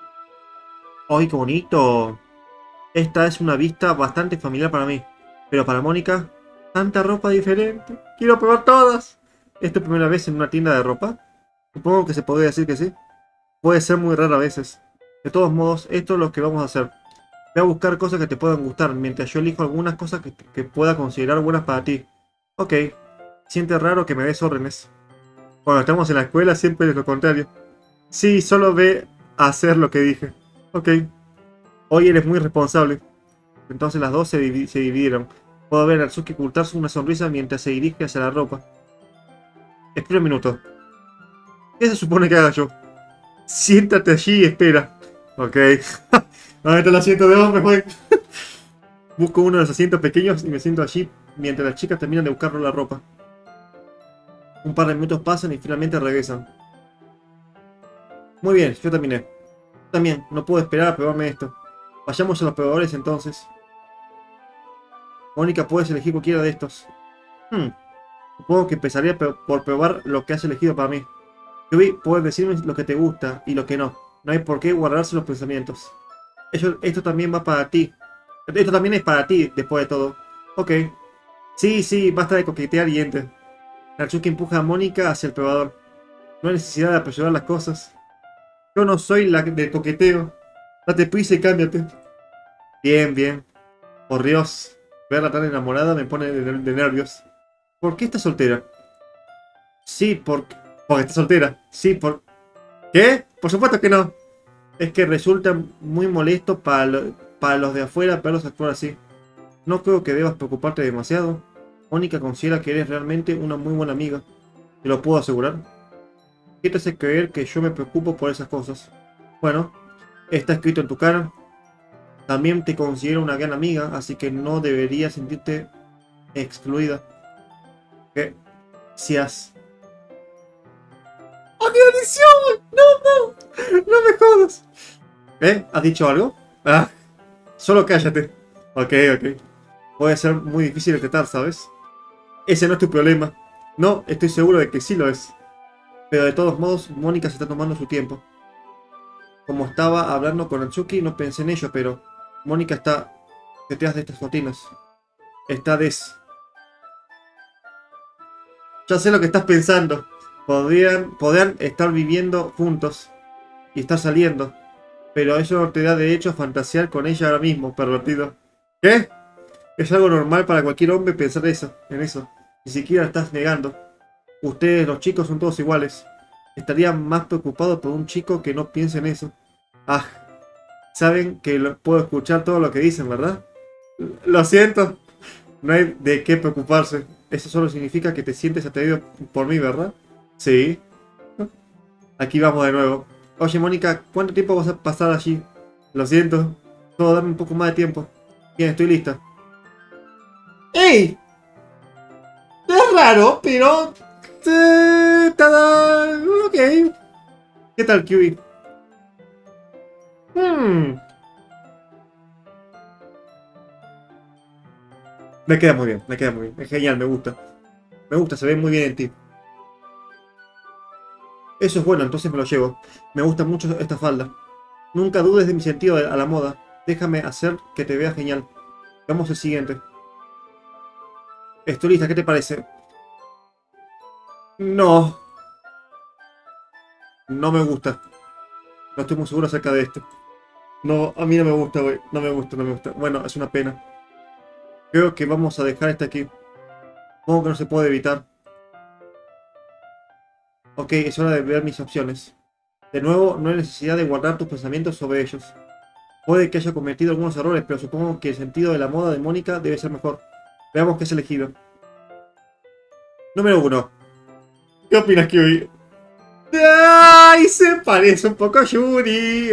¡Ay, qué bonito! Esta es una vista bastante familiar para mí. Pero para Mónica, tanta ropa diferente. ¡Quiero probar todas! ¿Es tu primera vez en una tienda de ropa? Supongo que se podría decir que sí. Puede ser muy rara a veces. De todos modos, esto es lo que vamos a hacer. Voy a buscar cosas que te puedan gustar, mientras yo elijo algunas cosas que pueda considerar buenas para ti. Ok. Siente raro que me des órdenes. Cuando estamos en la escuela siempre es lo contrario. Sí, solo ve a hacer lo que dije. Ok. Hoy eres muy responsable. Entonces las dos se dividieron. Puedo ver a Natsuki ocultarse una sonrisa mientras se dirige hacia la ropa. Espera un minuto. ¿Qué se supone que haga yo? Siéntate allí y espera. Ok. ¿Dónde está el asiento de hombre, güey? Busco uno de los asientos pequeños y me siento allí mientras las chicas terminan de buscar la ropa. Un par de minutos pasan y finalmente regresan. Muy bien, yo terminé. También, no puedo esperar a probarme esto. Vayamos a los probadores entonces. Mónica, puedes elegir cualquiera de estos. Supongo que empezaría por probar lo que has elegido para mí. Kyuubi, puedes decirme lo que te gusta y lo que no. No hay por qué guardarse los pensamientos. Esto también va para ti. Esto también es para ti, después de todo. Ok. Sí, sí, basta de coquetear y entre. Natsuki empuja a Mónica hacia el probador. No hay necesidad de apresurar las cosas. Yo no soy la del coqueteo. Date prisa y cámbiate. Bien, bien. Por Dios. Verla tan enamorada me pone de nervios. ¿Por qué estás soltera? Sí, porque estás soltera. Sí, por... ¿Qué? Por supuesto que no. Es que resulta muy molesto para los de afuera verlos actuar así. No creo que debas preocuparte demasiado. Mónica considera que eres realmente una muy buena amiga. Te lo puedo asegurar. ¿Qué te hace creer que yo me preocupo por esas cosas? Bueno, está escrito en tu cara. También te considero una gran amiga, así que no deberías sentirte excluida. ¿Qué? Si has... ¡Oh, qué maldición! ¡No, no! ¡No me jodas! ¿Has dicho algo? Ah, solo cállate. Ok, ok. Puede ser muy difícil de tratar, ¿sabes? Ese no es tu problema. No, estoy seguro de que sí lo es. Pero de todos modos, Mónica se está tomando su tiempo. Como estaba hablando con Natsuki, no pensé en ello, pero Mónica está detrás de estas cortinas. Está Ya sé lo que estás pensando. Podrían estar viviendo juntos y estar saliendo. Pero eso no te da derecho a fantasear con ella ahora mismo, pervertido. ¿Qué? Es algo normal para cualquier hombre pensar en eso. Ni siquiera estás negando. Ustedes, los chicos, son todos iguales. Estaría más preocupado por un chico que no piense en eso. Ah, saben que puedo escuchar todo lo que dicen, ¿verdad? Lo siento. No hay de qué preocuparse. Eso solo significa que te sientes atraído por mí, ¿verdad? Sí. Aquí vamos de nuevo. Oye, Mónica, ¿cuánto tiempo vas a pasar allí? Lo siento. Solo dame un poco más de tiempo. Bien, estoy lista. ¡Ey! Es raro, pero... ¡Tada! Ok. ¿Qué tal, QB? Me queda muy bien, me queda muy bien. Es genial, me gusta. Me gusta, se ve muy bien en ti. Eso es bueno, entonces me lo llevo. Me gusta mucho esta falda. Nunca dudes de mi sentido a la moda. Déjame hacer que te veas genial. Vamos al siguiente. Estoy lista, ¿qué te parece? No. No me gusta. No estoy muy seguro acerca de esto. No, a mí no me gusta, güey. No me gusta, no me gusta. Bueno, es una pena. Creo que vamos a dejar este aquí. Supongo que no se puede evitar. Ok, es hora de ver mis opciones. De nuevo, no hay necesidad de guardar tus pensamientos sobre ellos. Puede que haya cometido algunos errores, pero supongo que el sentido de la moda de Mónica debe ser mejor. Veamos qué has elegido. Número 1. ¿Qué opinas, Kiwi? ¡Ay! Se parece un poco a Yuri.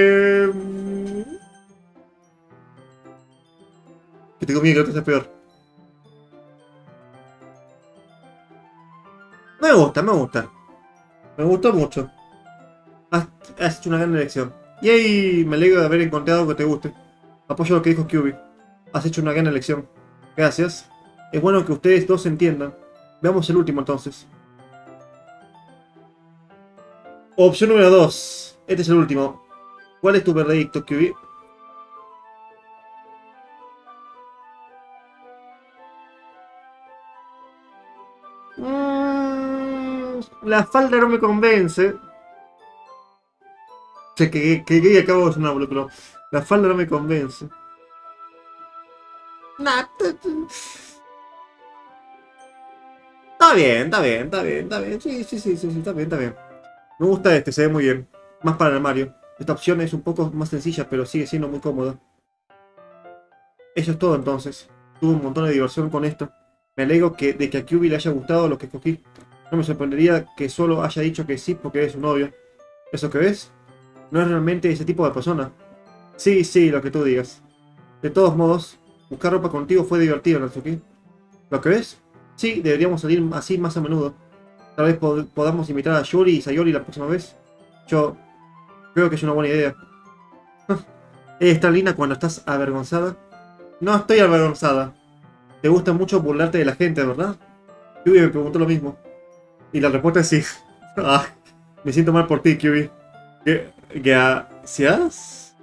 Que tengo miedo que otro sea peor. Me gusta, me gusta. Me gustó mucho. Has hecho una gran elección. ¡Yay! Me alegro de haber encontrado algo que te guste. Apoyo lo que dijo QB. Has hecho una gran elección. Gracias. Es bueno que ustedes dos se entiendan. Veamos el último entonces. Opción número 2. Este es el último. ¿Cuál es tu veredicto, QB? La falda no me convence. Che, que acabo de sonar, pero la falda no me convence. Nah, está bien, está bien, está bien, está bien. Sí, sí, sí, sí, sí, está bien, está bien. Me gusta este, se ve muy bien. Más para el armario. Esta opción es un poco más sencilla, pero sigue siendo muy cómoda. Eso es todo entonces. Tuve un montón de diversión con esto. Me alegro de que a QB le haya gustado lo que escogí. No me sorprendería que solo haya dicho que sí porque eres su novio. ¿Eso que ves? No es realmente ese tipo de persona. Sí, sí, lo que tú digas. De todos modos, buscar ropa contigo fue divertido, Natsuki. ¿Lo que ves? Sí, deberíamos salir así más a menudo. Tal vez podamos invitar a Yuri y Sayori la próxima vez. Yo creo que es una buena idea. ¿Eres tan linda cuando estás avergonzada? No estoy avergonzada. Te gusta mucho burlarte de la gente, ¿verdad? Kyubi me preguntó lo mismo. Y la respuesta es sí. Ah, me siento mal por ti, Kyubi. ¿Gracias?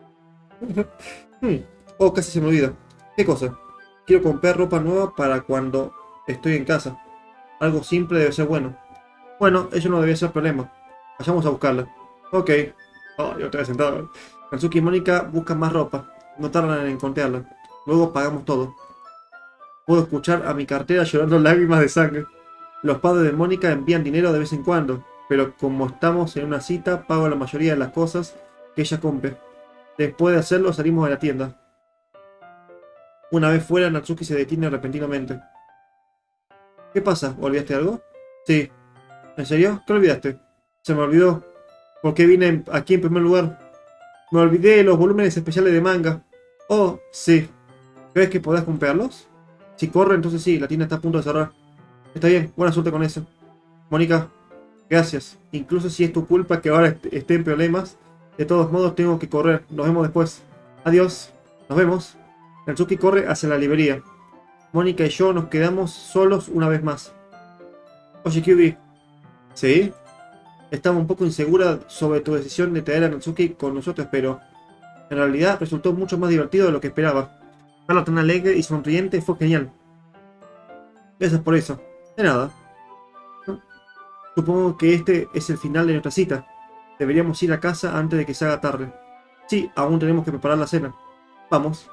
Oh, casi se me olvida. ¿Qué cosa? Quiero comprar ropa nueva para cuando estoy en casa. Algo simple debe ser bueno. Bueno, eso no debe ser problema. Vayamos a buscarla. Ok. Oh, yo estoy sentado. Natsuki y Mónica buscan más ropa. No tardan en encontrarla. Luego pagamos todo. Puedo escuchar a mi cartera llorando lágrimas de sangre. Los padres de Mónica envían dinero de vez en cuando, pero como estamos en una cita, pago la mayoría de las cosas que ella compre. Después de hacerlo, salimos de la tienda. Una vez fuera, Natsuki se detiene repentinamente. ¿Qué pasa? ¿Olvidaste algo? Sí. ¿En serio? ¿Qué olvidaste? Se me olvidó. ¿Por qué vine aquí en primer lugar? Me olvidé de los volúmenes especiales de manga. Oh, sí. ¿Crees que podrás comprarlos? Si corre, entonces sí, la tienda está a punto de cerrar. Está bien, buena suerte con eso. Mónica, gracias. Incluso si es tu culpa que ahora esté en problemas, de todos modos tengo que correr. Nos vemos después. Adiós. Nos vemos. Natsuki corre hacia la librería. Mónica y yo nos quedamos solos una vez más. Oye, Kyubi. ¿Sí? Estaba un poco insegura sobre tu decisión de traer a Natsuki con nosotros, pero en realidad resultó mucho más divertido de lo que esperaba. Verla tan alegre y sonriente fue genial. Gracias por eso. De nada. Supongo que este es el final de nuestra cita. Deberíamos ir a casa antes de que se haga tarde. Sí, aún tenemos que preparar la cena. Vamos.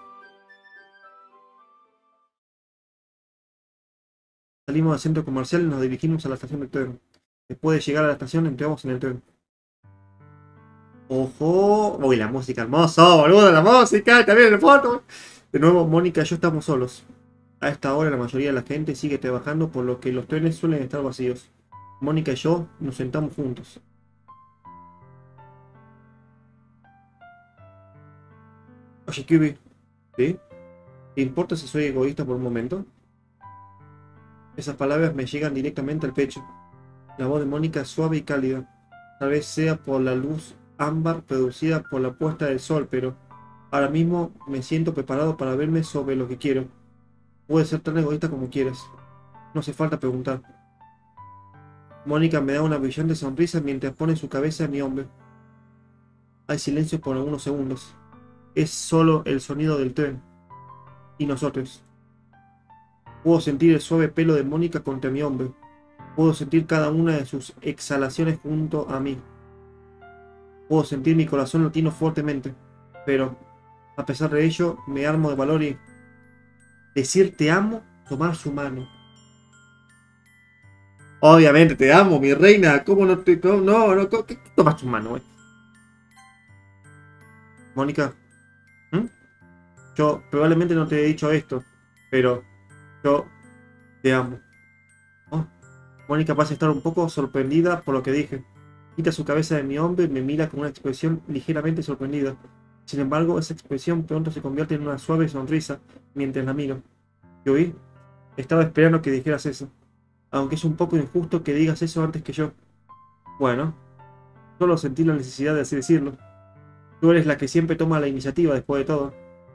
Salimos del centro comercial y nos dirigimos a la estación de tren. Después de llegar a la estación, entramos en el tren. ¡Ojo! ¡Uy, la música hermosa, boludo! ¡La música! ¡También el foto! De nuevo, Mónica y yo estamos solos. A esta hora la mayoría de la gente sigue trabajando, por lo que los trenes suelen estar vacíos. Mónica y yo nos sentamos juntos. Oye, Kyubi, ¿sí? ¿Te importa si soy egoísta por un momento? Esas palabras me llegan directamente al pecho. La voz de Mónica es suave y cálida. Tal vez sea por la luz ámbar producida por la puesta del sol, pero ahora mismo me siento preparado para verme sobre lo que quiero. Puedes ser tan egoísta como quieras. No hace falta preguntar. Mónica me da una brillante sonrisa mientras pone su cabeza en mi hombro. Hay silencio por algunos segundos. Es solo el sonido del tren. Y nosotros. Puedo sentir el suave pelo de Mónica contra mi hombro. Puedo sentir cada una de sus exhalaciones junto a mí. Puedo sentir mi corazón latiendo fuertemente. Pero, a pesar de ello, me armo de valor y... decir te amo, tomar su mano. Obviamente te amo, mi reina. ¿Cómo no te... no, ¿qué tomas tu mano, güey? Mónica, ¿Mm? Yo probablemente no te he dicho esto, pero yo te amo. Oh. Mónica parece estar un poco sorprendida por lo que dije. Quita su cabeza de mi hombro y me mira con una expresión ligeramente sorprendida. Sin embargo, esa expresión pronto se convierte en una suave sonrisa mientras la miro. ¿Yo vi? Estaba esperando que dijeras eso. Aunque es un poco injusto que digas eso antes que yo. Bueno, solo sentí la necesidad de así decirlo. Tú eres la que siempre toma la iniciativa después de todo.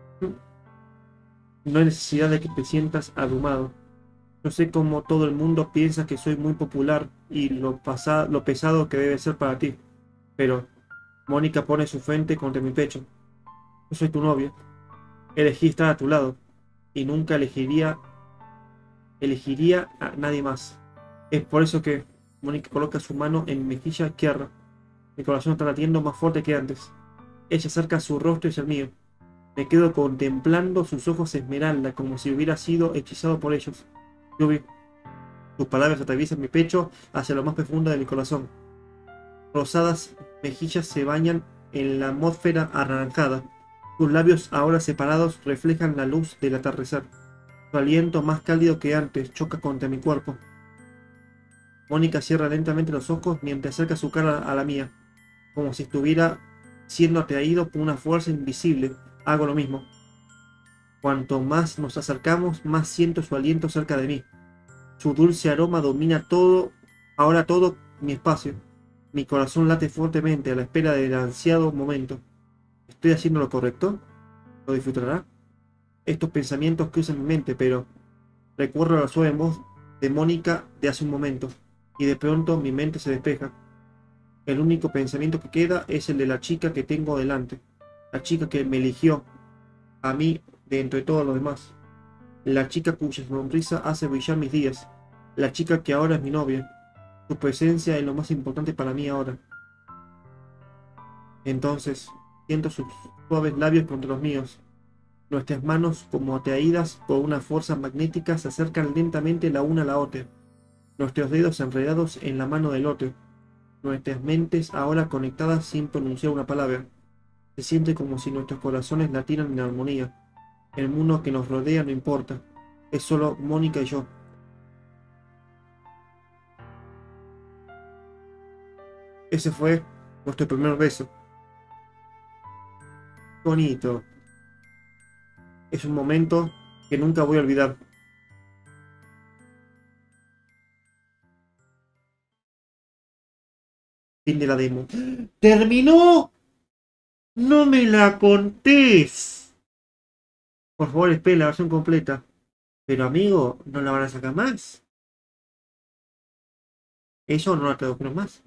No hay necesidad de que te sientas abrumado. Yo sé cómo todo el mundo piensa que soy muy popular y lo pesado que debe ser para ti. Pero Mónica pone su frente contra mi pecho. Yo soy tu novia. Elegí estar a tu lado. Y nunca elegiría a nadie más. Es por eso que Mónica coloca su mano en mi mejilla izquierda. Mi corazón está latiendo más fuerte que antes. Ella acerca su rostro hacia el mío. Me quedo contemplando sus ojos esmeralda, como si hubiera sido hechizado por ellos. Yubi, tus palabras atraviesan mi pecho hacia lo más profundo de mi corazón. Rosadas mejillas se bañan en la atmósfera anaranjada. Tus labios, ahora separados, reflejan la luz del atardecer. Su aliento, más cálido que antes, choca contra mi cuerpo. Mónica cierra lentamente los ojos mientras acerca su cara a la mía, como si estuviera siendo atraído por una fuerza invisible. Hago lo mismo. Cuanto más nos acercamos, más siento su aliento cerca de mí. Su dulce aroma domina ahora todo mi espacio. Mi corazón late fuertemente a la espera del ansiado momento. ¿Estoy haciendo lo correcto? ¿Lo disfrutará? Estos pensamientos cruzan mi mente, pero recuerdo la suave voz de Mónica de hace un momento, y de pronto mi mente se despeja. El único pensamiento que queda es el de la chica que tengo delante, la chica que me eligió a mí de entre todos los demás, la chica cuya sonrisa hace brillar mis días, la chica que ahora es mi novia. Su presencia es lo más importante para mí ahora. Entonces, siento sus suaves labios contra los míos. Nuestras manos, como atraídas por una fuerza magnética, se acercan lentamente la una a la otra. Nuestros dedos enredados en la mano del otro. Nuestras mentes ahora conectadas sin pronunciar una palabra. Se siente como si nuestros corazones latieran en armonía. El mundo que nos rodea no importa. Es solo Mónica y yo. Ese fue nuestro primer beso. Bonito. Es un momento que nunca voy a olvidar. Fin de la demo. ¡Terminó! ¡No me la contés! Por favor, espere la versión completa. Pero amigo, ¿no la van a sacar más? Eso no la tradujeron más.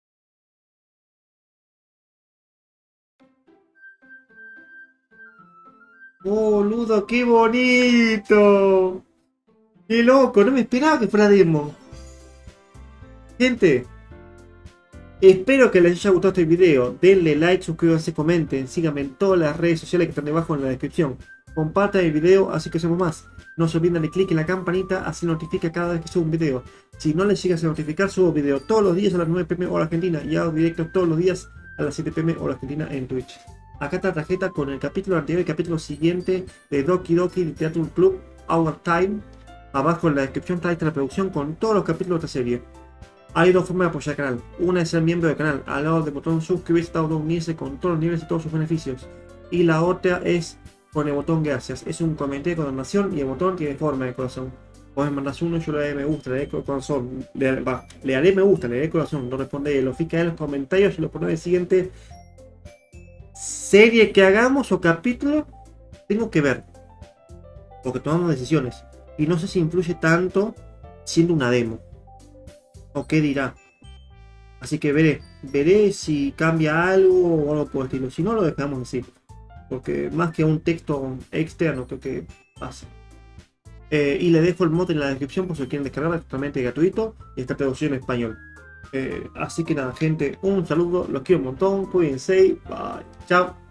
Boludo, qué bonito. Qué loco, no me esperaba que fuera demo. Gente, espero que les haya gustado este video. Denle like, suscríbanse, comenten, síganme en todas las redes sociales que están debajo en la descripción. Compartan el video, así que hacemos más. No se olviden de clic en la campanita, así notifica cada vez que subo un video. Si no les llegas a notificar, subo video todos los días a las 9 p.m. hora argentina y hago directos todos los días a las 7 p.m. hora argentina en Twitch. Acá está la tarjeta con el capítulo anterior y el capítulo siguiente de Doki Doki Literature Club Our Time. Abajo en la descripción está la producción con todos los capítulos de esta serie. Hay dos formas de apoyar el canal. Una es ser miembro del canal, al lado del botón suscribirse, está de unirse con todos los niveles y todos sus beneficios. Y la otra es con el botón gracias. Es un comentario con donación y el botón tiene forma de corazón. Pueden mandar uno, yo le daré me gusta, le daré corazón. Le daré me gusta, le daré corazón. Lo responderé, lo fijaré en los comentarios y lo pondré en el siguiente serie que hagamos o capítulo. Tengo que ver. Porque tomamos decisiones. Y no sé si influye tanto siendo una demo. O qué dirá. Así que veré si cambia algo o algo por el estilo. Si no, lo dejamos así. Porque más que un texto externo, creo que pasa. Y le dejo el mod en la descripción por si quieren descargarla, es totalmente gratuito. Y está traducido en español. Así que nada, gente, un saludo. Los quiero un montón. Cuídense. Bye. Chao.